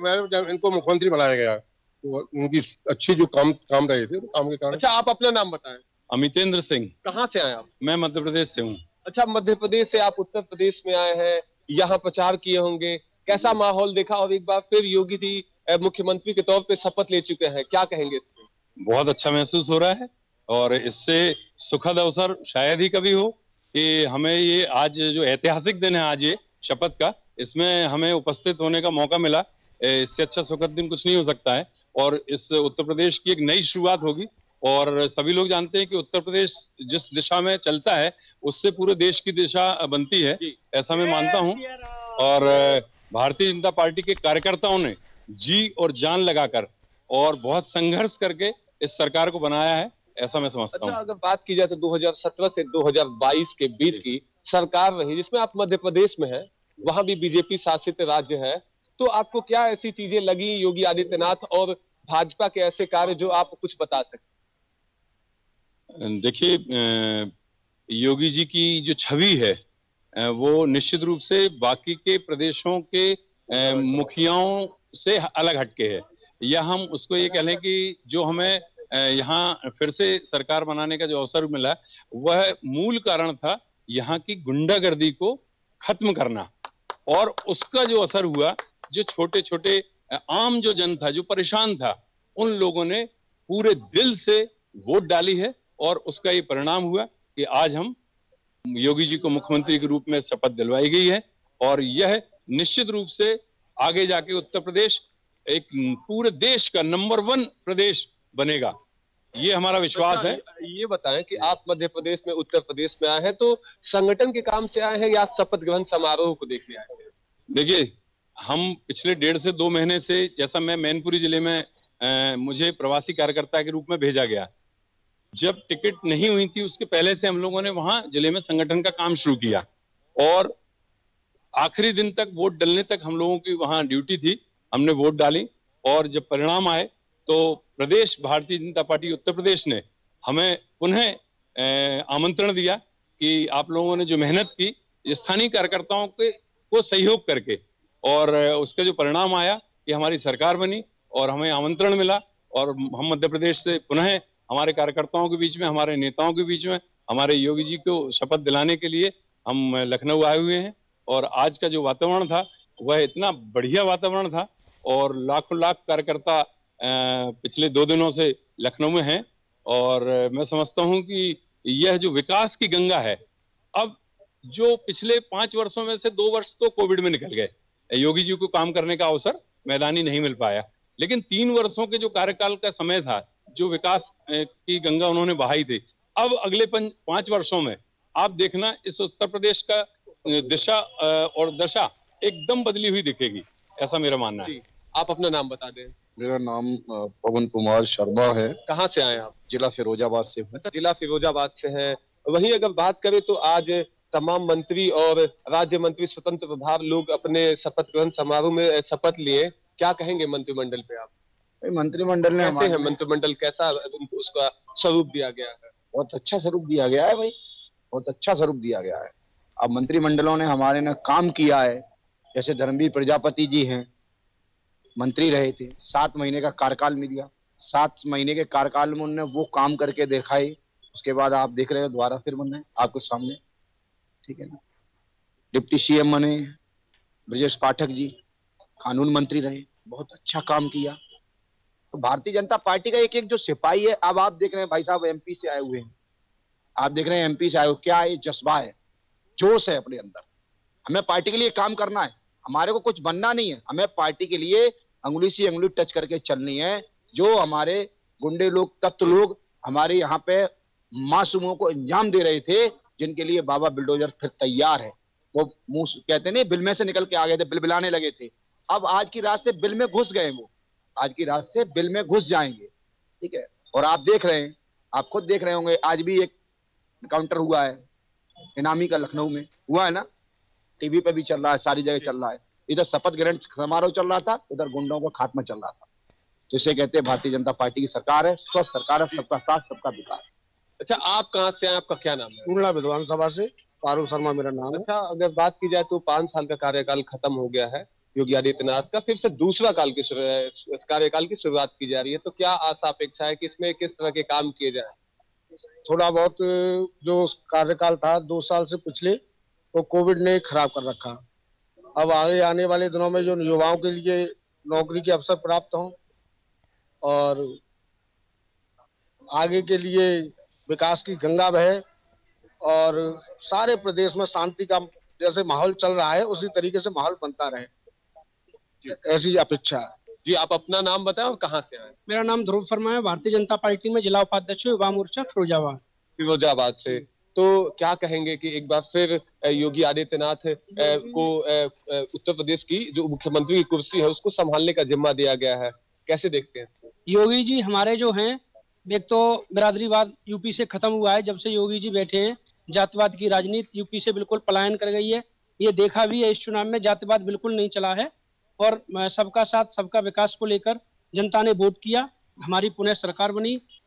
इनको मुख्यमंत्री बनाया गया। तो उनकी अच्छी जो काम रहे थे, तो काम के कारण। अच्छा, आप अपना नाम बताएं। अमितेंद्र सिंह। कहाँ से आए आप? मैं मध्य प्रदेश से हूँ। अच्छा, मध्य प्रदेश से आप उत्तर प्रदेश में आए हैं, यहाँ प्रचार किए होंगे, कैसा माहौल देखा? और एक बार फिर योगी जी मुख्यमंत्री के तौर पे शपथ ले चुके हैं, क्या कहेंगे? बहुत अच्छा महसूस हो रहा है और इससे सुखद अवसर शायद ही कभी हो कि हमें ये आज जो ऐतिहासिक दिन है, आज ये शपथ का, इसमें हमें उपस्थित होने का मौका मिला। इससे अच्छा सुखद दिन कुछ नहीं हो सकता है। और इस उत्तर प्रदेश की एक नई शुरुआत होगी। और सभी लोग जानते हैं कि उत्तर प्रदेश जिस दिशा में चलता है उससे पूरे देश की दिशा बनती है, ऐसा मैं मानता हूं। और भारतीय जनता पार्टी के कार्यकर्ताओं ने जी और जान लगाकर और बहुत संघर्ष करके इस सरकार को बनाया है, ऐसा मैं समझता हूं। अच्छा, अगर बात की जाए तो 2017 से 2022 के बीच की सरकार रही, जिसमें आप मध्य प्रदेश में हैं, वहां भी बीजेपी शासित राज्य है, तो आपको क्या ऐसी चीजें लगी योगी आदित्यनाथ और भाजपा के ऐसे कार्य जो आप कुछ बता सकते? देखिए, योगी जी की जो छवि है वो निश्चित रूप से बाकी के प्रदेशों के मुखियाओं से अलग हटके है, या हम उसको ये कह लें कि जो हमें यहाँ फिर से सरकार बनाने का जो अवसर मिला वह मूल कारण था यहाँ की गुंडागर्दी को खत्म करना, और उसका जो असर हुआ, जो छोटे छोटे आम जो जन था, जो परेशान था, उन लोगों ने पूरे दिल से वोट डाली है, और उसका ये परिणाम हुआ कि आज हम योगी जी को मुख्यमंत्री के रूप में शपथ दिलवाई गई है, और यह निश्चित रूप से आगे जाके उत्तर प्रदेश एक पूरे देश का नंबर 1 प्रदेश बनेगा, ये हमारा विश्वास है। ये बताएं कि आप मध्य प्रदेश में, उत्तर प्रदेश में आए हैं तो संगठन के काम से आए हैं या शपथ ग्रहण समारोह को देखने आए हैं? देखिए, हम पिछले 1.5 से 2 महीने से, जैसा मैं मैनपुरी जिले में मुझे प्रवासी कार्यकर्ता के रूप में भेजा गया, जब टिकट नहीं हुई थी उसके पहले से हम लोगों ने वहां जिले में संगठन का काम शुरू किया, और आखिरी दिन तक, वोट डलने तक हम लोगों की वहां ड्यूटी थी। हमने वोट डाली, और जब परिणाम आए तो प्रदेश भारतीय जनता पार्टी उत्तर प्रदेश ने हमें पुनः आमंत्रण दिया कि आप लोगों ने जो मेहनत की स्थानीय कार्यकर्ताओं को सहयोग करके, और उसका जो परिणाम आया कि हमारी सरकार बनी और हमें आमंत्रण मिला, और हम मध्य प्रदेश से पुनः हमारे कार्यकर्ताओं के बीच में, हमारे नेताओं के बीच में, हमारे योगी जी को शपथ दिलाने के लिए हम लखनऊ आए हुए हैं। और आज का जो वातावरण था वह इतना बढ़िया वातावरण था, और लाखों लाख कार्यकर्ता पिछले 2 दिनों से लखनऊ में हैं, और मैं समझता हूं कि यह जो विकास की गंगा है, अब जो पिछले 5 वर्षों में से 2 वर्ष तो कोविड में निकल गए, योगी जी को काम करने का अवसर मैदानी नहीं मिल पाया, लेकिन 3 वर्षों के जो कार्यकाल का समय था, जो विकास की गंगा उन्होंने बहाई थी, अब अगले 5 वर्षों में आप देखना इस उत्तर प्रदेश का दिशा और दशा एकदम बदली हुई दिखेगी, ऐसा मेरा मानना है। आप अपना नाम बता दें। मेरा नाम पवन कुमार शर्मा है। कहाँ से आए आप? जिला फिरोजाबाद से हूँ। अच्छा, जिला फिरोजाबाद से हैं। वहीं अगर बात करें तो आज तमाम मंत्री और राज्य मंत्री स्वतंत्र प्रभार लोग अपने शपथ ग्रहण समारोह में शपथ लिए, क्या कहेंगे मंत्रिमंडल पे आप? मंत्रिमंडल ने कैसे है मंत्रिमंडल, कैसा उसका स्वरूप दिया गया है? बहुत अच्छा स्वरूप दिया गया है भाई, बहुत अच्छा स्वरूप दिया गया है। अब मंत्रिमंडलों ने हमारे ने काम किया है, जैसे धर्मवीर प्रजापति जी हैं, मंत्री रहे थे, 7 महीने का कार्यकाल मिला, 7 महीने के कार्यकाल में उन्होंने वो काम करके दिखाए, उसके बाद आप देख रहे हो दोबारा फिर बने आपके सामने, ठीक है ना। डिप्टी सीएम बने ब्रजेश पाठक जी, कानून मंत्री रहे, बहुत अच्छा काम किया। तो भारतीय जनता पार्टी का एक एक जो सिपाही है, अब आप देख रहे हैं भाई साहब एमपी से आए हुए हैं, आप देख रहे हैं एमपी से आए हुए, क्या ये जज्बा है, जोश है अपने अंदर। हमें पार्टी के लिए काम करना है, हमारे को कुछ बनना नहीं है, हमें पार्टी के लिए अंगुली से अंगुली टच करके चलनी है। जो हमारे गुंडे लोग, तत्व लोग हमारे यहाँ पे मासूमों को अंजाम दे रहे थे, जिनके लिए बाबा बुलडोजर फिर तैयार है। वो मुंह कहते नहीं, बिल में से निकल के आ गए थे, बिलबिलाने लगे थे, अब आज की रात से बिल में घुस गए, वो आज की रात से बिल में घुस जाएंगे, ठीक है। और आप देख रहे हैं, आप खुद देख रहे होंगे, आज भी एक काउंटर हुआ है इनामी का, लखनऊ में हुआ है ना, टीवी पे भी चल रहा है, सारी जगह चल रहा है। इधर शपथ ग्रहण समारोह चल रहा था, उधर गुंडों को खात्मा चल रहा था। जिसे कहते हैं भारतीय जनता पार्टी की सरकार है, स्वस्थ सरकार है, सबका साथ सबका विकास। अच्छा, आप कहाँ से हैं, आपका क्या नाम है? उड़ला विधानसभा से पारू शर्मा मेरा नाम है। अच्छा, अगर बात की जाए तो 5 साल का कार्यकाल खत्म हो गया है योगी आदित्यनाथ का, फिर से दूसरा कार्यकाल की शुरुआत की जा रही है, तो क्या आशा अपेक्षा है कि इसमें किस तरह के काम किए जाए? थोड़ा बहुत जो कार्यकाल था 2 साल से पिछले, वो कोविड ने खराब कर रखा। अब आगे आने वाले दिनों में जो युवाओं के लिए नौकरी के अवसर प्राप्त हों, और आगे के लिए विकास की गंगा बहे, और सारे प्रदेश में शांति का जैसे माहौल चल रहा है उसी तरीके से माहौल बनता रहे, ऐसी अपेक्षा है। जी, आप अपना नाम बताएं और कहाँ से आए? मेरा नाम ध्रुव शर्मा है, भारतीय जनता पार्टी में जिला उपाध्यक्ष युवा मोर्चा फिरोजाबाद से। तो क्या कहेंगे कि एक बार फिर योगी आदित्यनाथ को उत्तर प्रदेश की जो मुख्यमंत्री की कुर्सी है उसको संभालने का जिम्मा दिया गया है, कैसे देखते हैं? योगी जी हमारे जो हैं, एक तो बिरादरीवाद यूपी से खत्म हुआ है, जब से योगी जी बैठे हैं जातिवाद की राजनीति यूपी से बिल्कुल पलायन कर गई है। ये देखा भी है, इस चुनाव में जातिवाद बिल्कुल नहीं चला है, और सबका साथ सबका विकास को लेकर जनता ने वोट किया, हमारी पुनः सरकार बनी,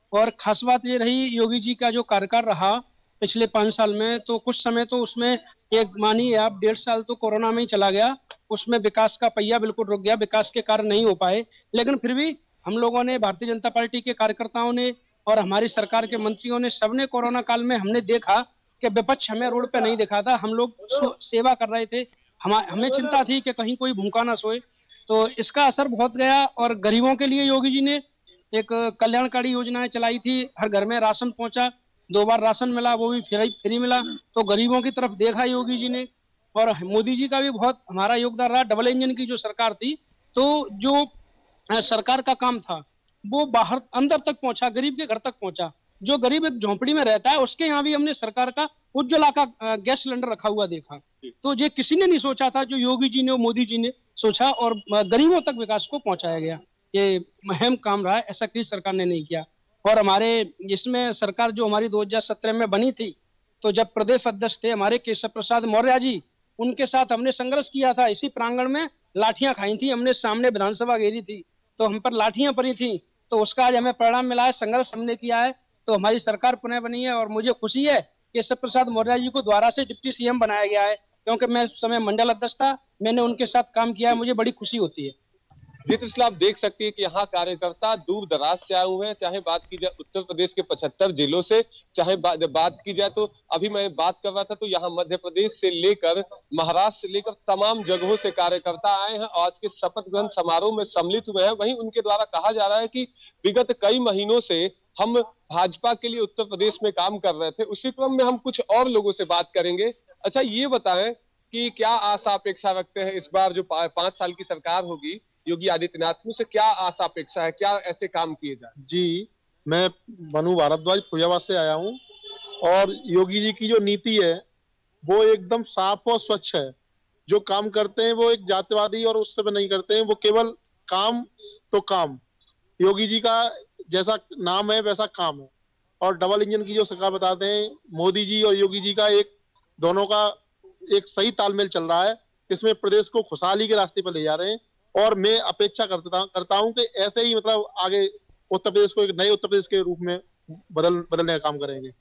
और खास बात ये रही योगी जी का जो कार्यकाल रहा पिछले 5 साल में, तो कुछ समय तो उसमें एक मानिए आप 1.5 साल तो कोरोना में ही चला गया, उसमें विकास का पहिया बिल्कुल रुक गया, विकास के कार्य नहीं हो पाए। लेकिन फिर भी हम लोगों ने, भारतीय जनता पार्टी के कार्यकर्ताओं ने और हमारी सरकार के मंत्रियों ने, सबने कोरोना काल में हमने देखा कि विपक्ष हमें रोड पे नहीं दिखा था, हम लोग सेवा कर रहे थे। हमें चिंता थी कि कहीं कोई भूखा ना सोए, तो इसका असर बहुत गया। और गरीबों के लिए योगी जी ने एक कल्याणकारी योजनाएं चलाई थी, हर घर में राशन पहुंचा, 2 बार राशन मिला, वो भी फ्री मिला, तो गरीबों की तरफ देखा योगी जी ने। और मोदी जी का भी बहुत हमारा योगदान रहा। डबल इंजन की जो सरकार थी, तो जो सरकार का काम था वो बाहर अंदर तक पहुंचा, गरीब के घर तक पहुंचा। जो गरीब एक झोंपड़ी में रहता है उसके यहाँ भी हमने सरकार का उज्ज्वला का गैस सिलेंडर रखा हुआ देखा। तो ये किसी ने नहीं सोचा था, जो योगी जी ने और मोदी जी ने सोचा, और गरीबों तक विकास को पहुंचाया गया। ये अहम काम रहा है, ऐसा किसी सरकार ने नहीं किया। और हमारे इसमें सरकार जो हमारी 2017 में बनी थी, तो जब प्रदेश अध्यक्ष थे हमारे केशव प्रसाद मौर्य जी, उनके साथ हमने संघर्ष किया था। इसी प्रांगण में लाठियां खाई थी हमने, सामने विधानसभा घेरी थी, तो हम पर लाठियां पड़ी थी, तो उसका आज हमें परिणाम मिला है। संघर्ष हमने किया है, तो हमारी सरकार पुनः बनी है। और मुझे खुशी है कि केशव प्रसाद मौर्य जी को दोबारा से डिप्टी सीएम बनाया गया है, क्योंकि मैं उस समय मंडल अध्यक्ष था, मैंने उनके साथ काम किया है, मुझे बड़ी खुशी होती है। जी तो आप देख सकते हैं कि यहाँ कार्यकर्ता दूर दराज से आए हुए हैं, चाहे बात की जाए उत्तर प्रदेश के 75 जिलों से, चाहे बात की जाए तो अभी मैं बात कर रहा था तो यहाँ मध्य प्रदेश से लेकर महाराष्ट्र से लेकर तमाम जगहों से कार्यकर्ता आए हैं, आज के शपथ ग्रहण समारोह में सम्मिलित हुए हैं। वहीं उनके द्वारा कहा जा रहा है कि विगत कई महीनों से हम भाजपा के लिए उत्तर प्रदेश में काम कर रहे थे। उसी क्रम में हम कुछ और लोगों से बात करेंगे। अच्छा, ये बताएं कि क्या आशा अपेक्षा रखते हैं इस बार जो 5 साल की सरकार होगी योगी आदित्यनाथ, से क्या आशा अपेक्षा है, क्या ऐसे काम किए जाए? जी, मैं मनु भारद्वाज फुजाबाद से आया हूँ, और योगी जी की जो नीति है वो एकदम साफ और स्वच्छ है। जो काम करते हैं वो एक जातिवादी और उससे भी नहीं करते हैं, वो केवल काम तो काम। योगी जी का जैसा नाम है वैसा काम है। और डबल इंजन की जो सरकार बताते हैं, मोदी जी और योगी जी का दोनों का एक सही तालमेल चल रहा है। इसमें प्रदेश को खुशहाली के रास्ते पर ले जा रहे हैं, और मैं अपेक्षा करता हूं कि ऐसे ही मतलब आगे उत्तर प्रदेश को एक नए उत्तर प्रदेश के रूप में बदलने का काम करेंगे।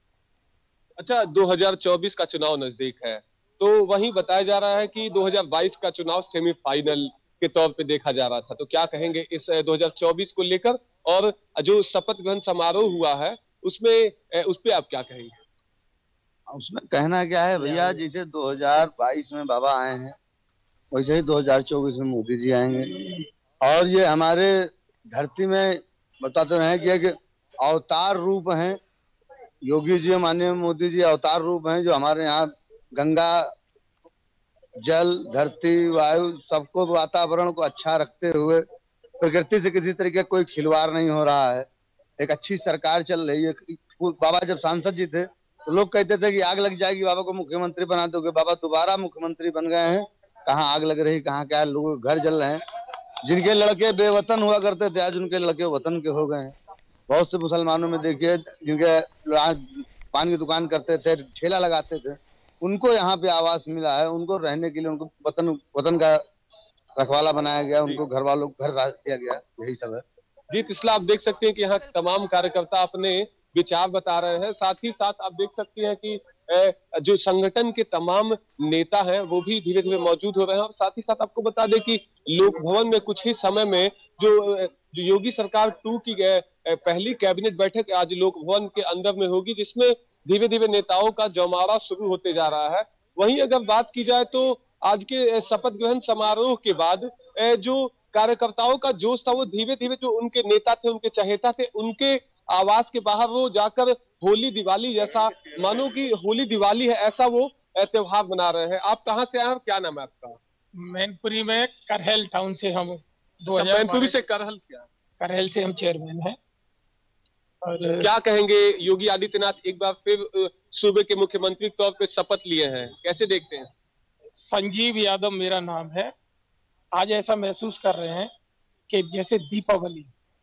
अच्छा, 2024 का चुनाव नजदीक है, तो वहीं बताया जा रहा है कि 2022 का चुनाव सेमीफाइनल के तौर पे देखा जा रहा था, तो क्या कहेंगे इस 2024 को लेकर? और जो शपथ ग्रहण समारोह हुआ है उसमें उस पे आप क्या कहेंगे? उसमें कहना क्या है भैया, जैसे 2022 में बाबा आए हैं वैसे ही 2024 में मोदी जी आएंगे। और ये हमारे धरती में बताते रहे कि एक अवतार रूप हैं योगी जी, माननीय मोदी जी अवतार रूप हैं, जो हमारे यहाँ गंगा जल धरती वायु सबको, वातावरण को अच्छा रखते हुए, प्रकृति से किसी तरीके कोई खिलवाड़ नहीं हो रहा है, एक अच्छी सरकार चल रही है। बाबा जब सांसद जी थे तो लोग कहते थे कि आग लग जाएगी, बाबा को मुख्यमंत्री बना दोगे। बाबा दोबारा मुख्यमंत्री बन गए हैं, कहाँ आग लग रही, कहाँ क्या, लोगों के घर जल रहे हैं। जिनके लड़के बेवतन हुआ करते थे आज उनके लड़के वतन के हो गए हैं। बहुत से मुसलमानों में देखिए जिनके पान की दुकान करते थे, ठेला लगाते थे, उनको यहाँ पे आवास मिला है, उनको रहने के लिए उनको वतन का रखवाला बनाया गया, उनको घर वालों को घर दिया गया। यही सब है जी। तो आप देख सकते हैं कि यहाँ तमाम कार्यकर्ता अपने विचार बता रहे हैं। साथ ही साथ आप देख सकते हैं कि जो संगठन के तमाम नेता हैं वो भी धीरे धीरे मौजूद हो रहे हैं। और साथ ही साथ आपको बता दें कि लोक भवन में कुछ ही समय में जो योगी सरकार 2 की पहली कैबिनेट बैठक आज लोक भवन के अंदर में होगी, जिसमें धीरे धीरे नेताओं का जमावड़ा शुरू होते जा रहा है। वहीं अगर बात की जाए तो आज के शपथ ग्रहण समारोह के बाद जो कार्यकर्ताओं का जोश था वो धीरे धीरे, जो उनके नेता थे, उनके चहेता थे, उनके आवास के बाहर वो जाकर होली दिवाली जैसा, मानो कि होली दिवाली है ऐसा वो त्योहार मना रहे हैं। आप कहाँ से आए और क्या नाम है आपका? मैनपुरी में करहल टाउन से हम मैनपुरी से करहल, क्या करहल से हम चेयरमैन हैं। और क्या कहेंगे, योगी आदित्यनाथ एक बार फिर सूबे के मुख्यमंत्री के तौर पे शपथ लिए हैं, कैसे देखते हैं? संजीव यादव मेरा नाम है। आज ऐसा महसूस कर रहे हैं कि जैसे दीपावली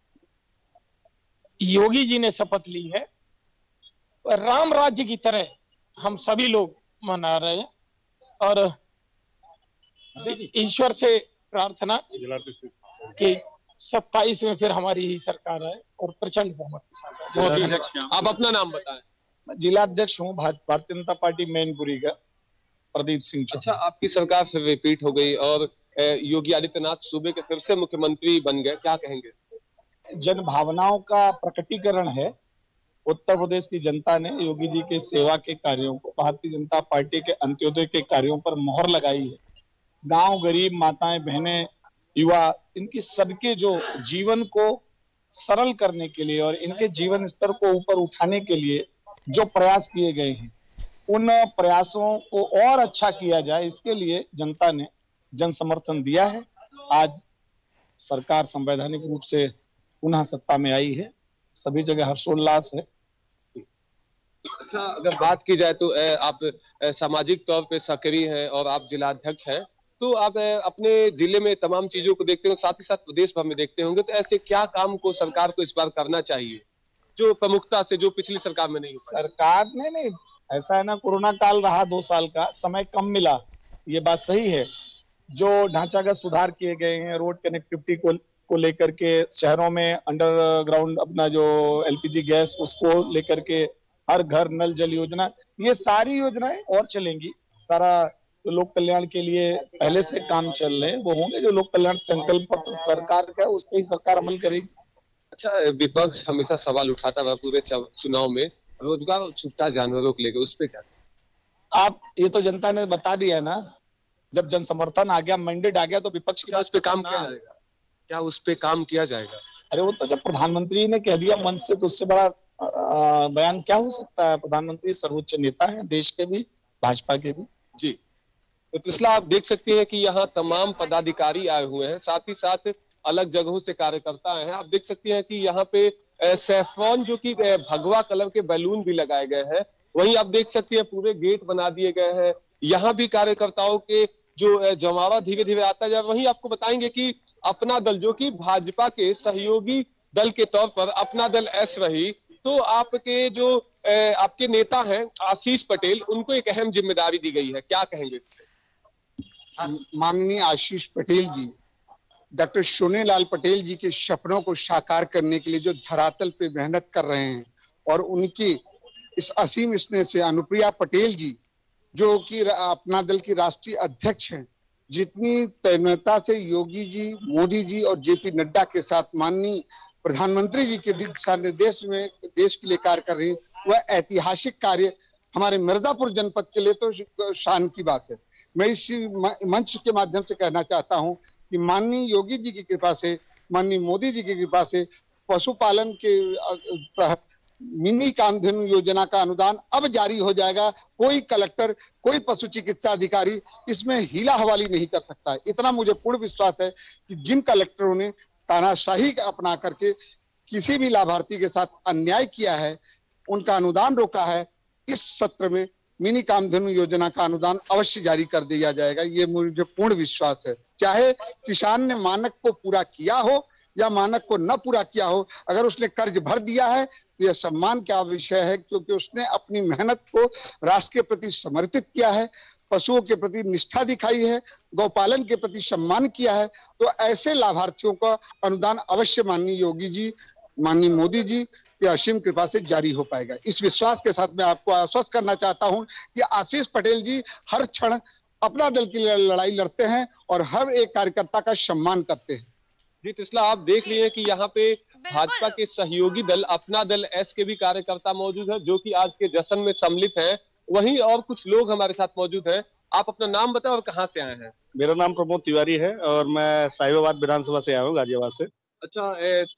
योगी जी ने शपथ ली है, राम राज्य की तरह हम सभी लोग मना रहे हैं। और ईश्वर से प्रार्थना कि 27 में फिर हमारी ही सरकार है और प्रचंड बहुमत के साथ है। आप अपना नाम बताएं। मैं जिला अध्यक्ष हूँ भारतीय जनता पार्टी मैनपुरी का, प्रदीप सिंह चौहान। अच्छा, आपकी सरकार फिर रिपीट हो गई और योगी आदित्यनाथ सूबे के फिर से मुख्यमंत्री बन गए, क्या कहेंगे? जन भावनाओं का प्रकटीकरण है। उत्तर प्रदेश की जनता ने योगी जी के सेवा के कार्यों को, भारतीय जनता पार्टी के अंत्योदय के कार्यों पर मोहर लगाई है। गांव, गरीब, माताएं, बहनें, युवा, इनकी सबके जो जीवन को सरल करने के लिए और इनके जीवन स्तर को ऊपर उठाने के लिए जो प्रयास किए गए हैं, उन प्रयासों को और अच्छा किया जाए, इसके लिए जनता ने जन समर्थन दिया है। आज सरकार संवैधानिक रूप से पुनः सत्ता में आई है, सभी जगह हर्षोल्लास है। अच्छा, अगर बात की जाए तो आप सामाजिक तौर पे सक्रिय हैं और आप जिलाध्यक्ष हैं, तो आप अपने जिले में तमाम चीजों को देखते हो, साथ ही साथ प्रदेश भर में देखते होंगे, तो ऐसे क्या काम को सरकार को इस बार करना चाहिए जो प्रमुखता से, जो पिछली सरकार में नहीं हो पाया? सरकार ने नहीं, ऐसा है ना, कोरोना काल रहा 2 साल का, समय कम मिला, ये बात सही है। जो ढांचागत सुधार किए गए हैं, रोड कनेक्टिविटी को लेकर के, शहरों में अंडरग्राउंड अपना जो एलपीजी गैस उसको लेकर के, हर घर नल जल योजना, ये सारी योजनाएं और चलेंगी। सारा जो लोक कल्याण के लिए पहले से काम चल रहे हैं वो होंगे। जो लोक कल्याण संकल्प पत्र सरकार का है उस पर ही सरकार अमल करेगी। अच्छा, विपक्ष हमेशा सवाल उठाता था पूरे चुनाव में रोजगार और छुट्टा जानवरों को लेकर, उस पे क्या? आप ये तो जनता ने बता दिया ना, जब जन समर्थन आ गया, मैंडेट आ गया, तो विपक्ष की उस पे काम किया जाएगा? क्या उस पे काम किया जाएगा? अरे वो तो जब प्रधानमंत्री ने कह दिया मन से, तो उससे बड़ा बयान क्या हो सकता है। प्रधानमंत्री सर्वोच्च नेता हैं देश के भी, भाजपा के भी। जी, तो पिछला आप देख सकते हैं कि यहाँ तमाम पदाधिकारी आए हुए हैं, साथ ही साथ अलग जगहों से कार्यकर्ता आए हैं। आप देख सकते हैं कि यहाँ पे सैफरॉन जो कि भगवा कलर के बैलून भी लगाए गए हैं, वहीं आप देख सकते हैं पूरे गेट बना दिए गए हैं। यहाँ भी कार्यकर्ताओं के जो जमावा धीरे धीरे आता जाए। वहीं आपको बताएंगे कि अपना दल जो कि भाजपा के सहयोगी दल के तौर पर अपना दल एस रही, तो आपके जो आपके नेता हैं आशीष पटेल, उनको एक अहम जिम्मेदारी दी गई है, क्या कहेंगे? माननीय आशीष पटेल जी, डॉक्टर सोनेलाल पटेल जी के सपनों को साकार करने के लिए जो धरातल पे मेहनत कर रहे हैं, और उनकी इस असीम स्नेह से अनुप्रिया पटेल जी जो कि अपना दल की राष्ट्रीय अध्यक्ष हैं, जितनी तैनाता से योगी जी, मोदी जी और जेपी नड्डा के साथ माननीय प्रधानमंत्री जी के दिशा निर्देश में देश के लिए कार्य कर रही है, वह ऐतिहासिक कार्य हमारे मिर्जापुर जनपद के लिए तो शान की बात है। मैं इस मंच के माध्यम से कहना चाहता हूं कि माननीय योगी जी की कृपा से, माननीय मोदी जी की कृपा से पशुपालन के तहत मिनी कामधेनु योजना का अनुदान अब जारी हो जाएगा। कोई कलेक्टर, कोई पशु चिकित्सा अधिकारी इसमें हीला हवाली नहीं कर सकता है। इतना मुझे पूर्ण विश्वास है कि जिन कलेक्टरों ने तानाशाही अपना करके किसी भी लाभार्थी के साथ अन्याय किया है, उनका अनुदान रोका है, इस सत्र में मिनी कामधेनु योजना का अनुदान अवश्य जारी कर दिया जाएगा। ये मुझे पूर्ण विश्वास है। चाहे किसान ने मानक को पूरा किया हो या मानक को न पूरा किया हो, अगर उसने कर्ज भर दिया है तो यह सम्मान का विषय है, क्योंकि उसने अपनी मेहनत को राष्ट्र के प्रति समर्पित किया है, पशुओं के प्रति निष्ठा दिखाई है, गौपालन के प्रति सम्मान किया है। तो ऐसे लाभार्थियों का अनुदान अवश्य माननीय योगी जी, माननीय मोदी जी की असीम कृपा से जारी हो पाएगा। इस विश्वास के साथ मैं आपको आश्वस्त करना चाहता हूं कि आशीष पटेल जी हर क्षण अपना दल की लड़ाई लड़ते हैं और हर एक कार्यकर्ता का सम्मान करते हैं। जी तिस्ला, आप देख लिए कि यहाँ पे भाजपा के सहयोगी दल अपना दल एस के भी कार्यकर्ता मौजूद है, जो कि आज के जश्न में सम्मिलित हैं। वहीं और कुछ लोग हमारे साथ मौजूद हैं। आप अपना नाम बताएं और कहां से आए हैं? मेरा नाम प्रमोद तिवारी है और मैं साहिबाबाद विधानसभा से आया हूँ, गाजियाबाद से। अच्छा,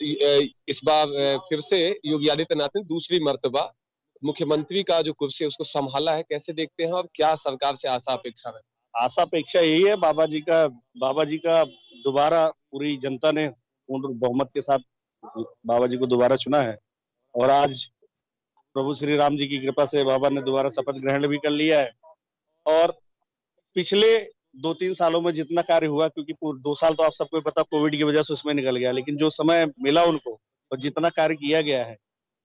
इस बार फिर से योगी आदित्यनाथ ने दूसरी मर्तबा मुख्यमंत्री का जो कुर्सी है उसको संभाला है, कैसे देखते हैं और क्या सरकार से आशा अपेक्षा है? आशा अपेक्षा यही है, बाबा जी का दोबारा पूरी जनता ने पूर्ण बहुमत के साथ बाबा जी को दोबारा चुना है, और आज प्रभु श्री राम जी की कृपा से बाबा ने दोबारा शपथ ग्रहण भी कर लिया है। और पिछले 2-3 सालों में जितना कार्य हुआ, क्योंकि पूरे 2 साल तो आप सबको पता कोविड की वजह से उसमें निकल गया, लेकिन जो समय मिला उनको और जितना कार्य किया गया है,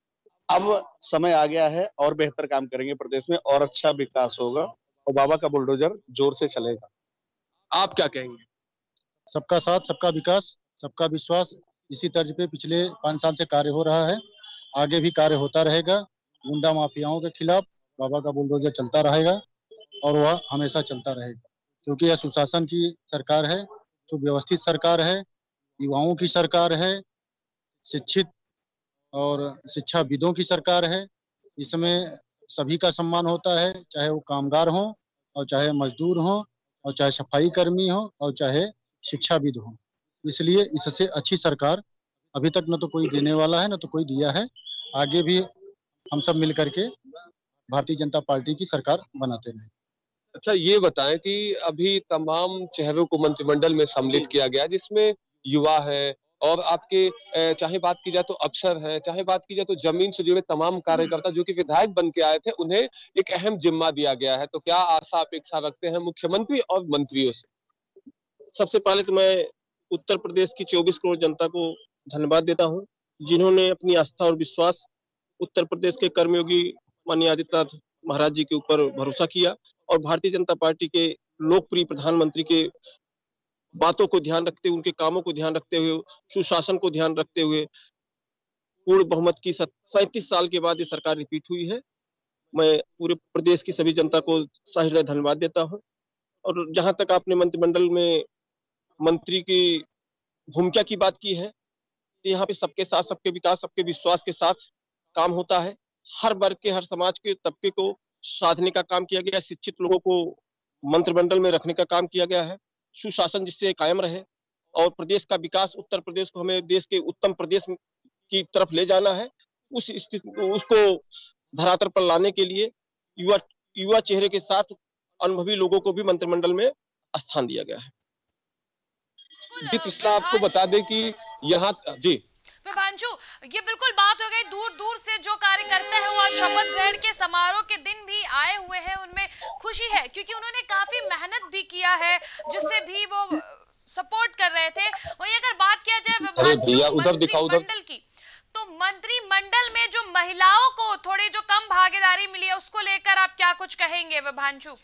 अब समय आ गया है और बेहतर काम करेंगे प्रदेश में और अच्छा विकास होगा और बाबा का बुलडोजर जोर से चलेगा। आप क्या कहेंगे? सबका साथ सबका विकास, सबका विश्वास इसी तर्ज पे पिछले 5 साल से कार्य हो रहा है, आगे भी कार्य होता रहेगा। गुंडा माफियाओं के खिलाफ बाबा का बुलडोजर चलता रहेगा और वह हमेशा चलता रहेगा, क्योंकि यह सुशासन की सरकार है, सुव्यवस्थित सरकार है, युवाओं की सरकार है, शिक्षित और शिक्षाविदों की सरकार है। इसमें सभी का सम्मान होता है, चाहे वो कामगार हो और चाहे मजदूर हो और चाहे सफाई कर्मी हो और चाहे शिक्षाविद हो। इसलिए इससे अच्छी सरकार अभी तक न तो कोई देने वाला है, न तो कोई दिया है। आगे भी हम सब मिल करके भारतीय जनता पार्टी की सरकार बनाते रहें। अच्छा, ये बताएं कि अभी तमाम चेहरों को मंत्रिमंडल में सम्मिलित किया गया, जिसमें युवा है और आपके चाहे बात की जाए तो अफसर हैं, चाहे बात की जाए तो जमीन से जुड़े तमाम कार्यकर्ता जो कि विधायक बन के आए थे, उन्हें एक अहम जिम्मा दिया गया है। तो क्या आशा अपेक्षा रखते हैं मुख्यमंत्री और मंत्रियों से? सबसे पहले तो मैं उत्तर प्रदेश की 24 करोड़ जनता को धन्यवाद देता हूं, जिन्होंने अपनी आस्था और विश्वास उत्तर प्रदेश के कर्मयोगी माननीय आदित्यनाथ महाराज जी के ऊपर भरोसा किया और भारतीय जनता पार्टी के लोकप्रिय प्रधानमंत्री के बातों को ध्यान रखते हुए, उनके कामों को ध्यान रखते हुए, सुशासन को ध्यान रखते हुए पूर्ण बहुमत की 37 साल के बाद ये सरकार रिपीट हुई है। मैं पूरे प्रदेश की सभी जनता को सहृदय धन्यवाद देता हूं। और जहां तक आपने मंत्रिमंडल में मंत्री की भूमिका की बात की है, तो यहाँ पे सबके साथ, सबके विकास, सबके विश्वास के साथ काम होता है। हर वर्ग के, हर समाज के तबके को साधने का काम किया गया है, शिक्षित लोगों को मंत्रिमंडल में रखने का काम किया गया है, सुशासन जिससे कायम रहे और प्रदेश का विकास, उत्तर प्रदेश को हमें देश के उत्तम प्रदेश की तरफ ले जाना है। उस स्थिति उसको धरातल पर लाने के लिए युवा चेहरे के साथ अनुभवी लोगों को भी मंत्रिमंडल में स्थान दिया गया है। जी कृष्णा, आपको बता दें कि यहाँ जी विभांशु, ये बिल्कुल बात हो गई। दूर दूर से जो कार्यकर्ता है वो शपथ ग्रहण के समारोह के दिन भी आए हुए हैं, उनमें खुशी है क्योंकि उन्होंने काफी मेहनत भी किया है, जिससे भी वो सपोर्ट कर रहे थे। वही अगर बात किया जाए मंत्रिमंडल की, तो मंत्रिमंडल में जो महिलाओं को थोड़ी जो कम भागीदारी मिली है, उसको लेकर आप क्या कुछ कहेंगे विभांशु?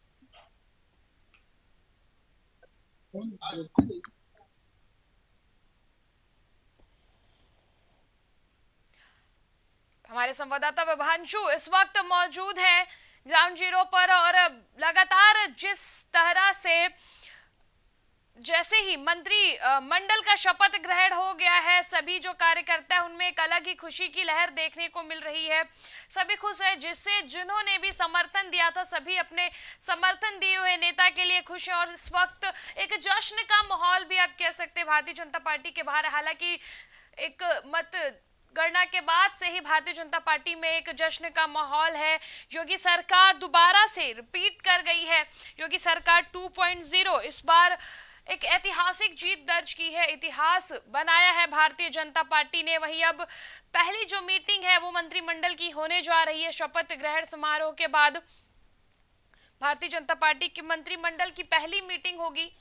हमारे संवाददाता विभांशु इस वक्त मौजूद हैं ग्राउंड जीरो पर और लगातार जिस तरह से जैसे ही मंत्रिमंडल का शपथ ग्रहण हो गया है, सभी जो कार्यकर्ता है उनमें एक अलग ही खुशी की लहर देखने को मिल रही है। सभी खुश है, जिन्होंने भी समर्थन दिया था, सभी अपने समर्थन दिए हुए नेता के लिए खुश है और इस वक्त एक जश्न का माहौल भी आप कह सकते हैं भारतीय जनता पार्टी के बाहर। हालांकि एक मत गणना के बाद से ही भारतीय जनता पार्टी में एक जश्न का माहौल है। योगी सरकार दोबारा से रिपीट कर गई है। योगी सरकार 2.0 इस बार एक ऐतिहासिक जीत दर्ज की है, इतिहास बनाया है भारतीय जनता पार्टी ने। वहीं अब पहली जो मीटिंग है वो मंत्रिमंडल की होने जा रही है। शपथ ग्रहण समारोह के बाद भारतीय जनता पार्टी की मंत्रिमंडल की पहली मीटिंग होगी।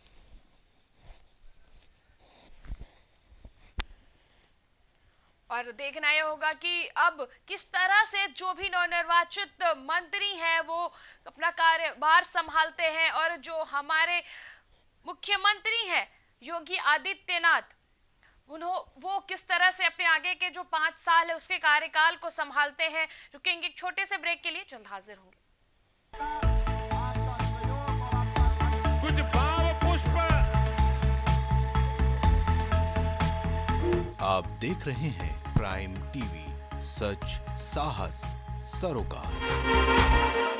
और देखना यह होगा कि अब किस तरह से जो भी नवनिर्वाचित मंत्री हैं वो अपना कार्यभार संभालते हैं और जो हमारे मुख्यमंत्री हैं योगी आदित्यनाथ, वो किस तरह से अपने आगे के जो 5 साल है उसके कार्यकाल को संभालते हैं। रुकेंगे एक छोटे से ब्रेक के लिए, जल्द हाजिर होंगे। कुछ भाव पुष्प। आप देख रहे हैं प्राइम टीवी, सच साहस सरोकार।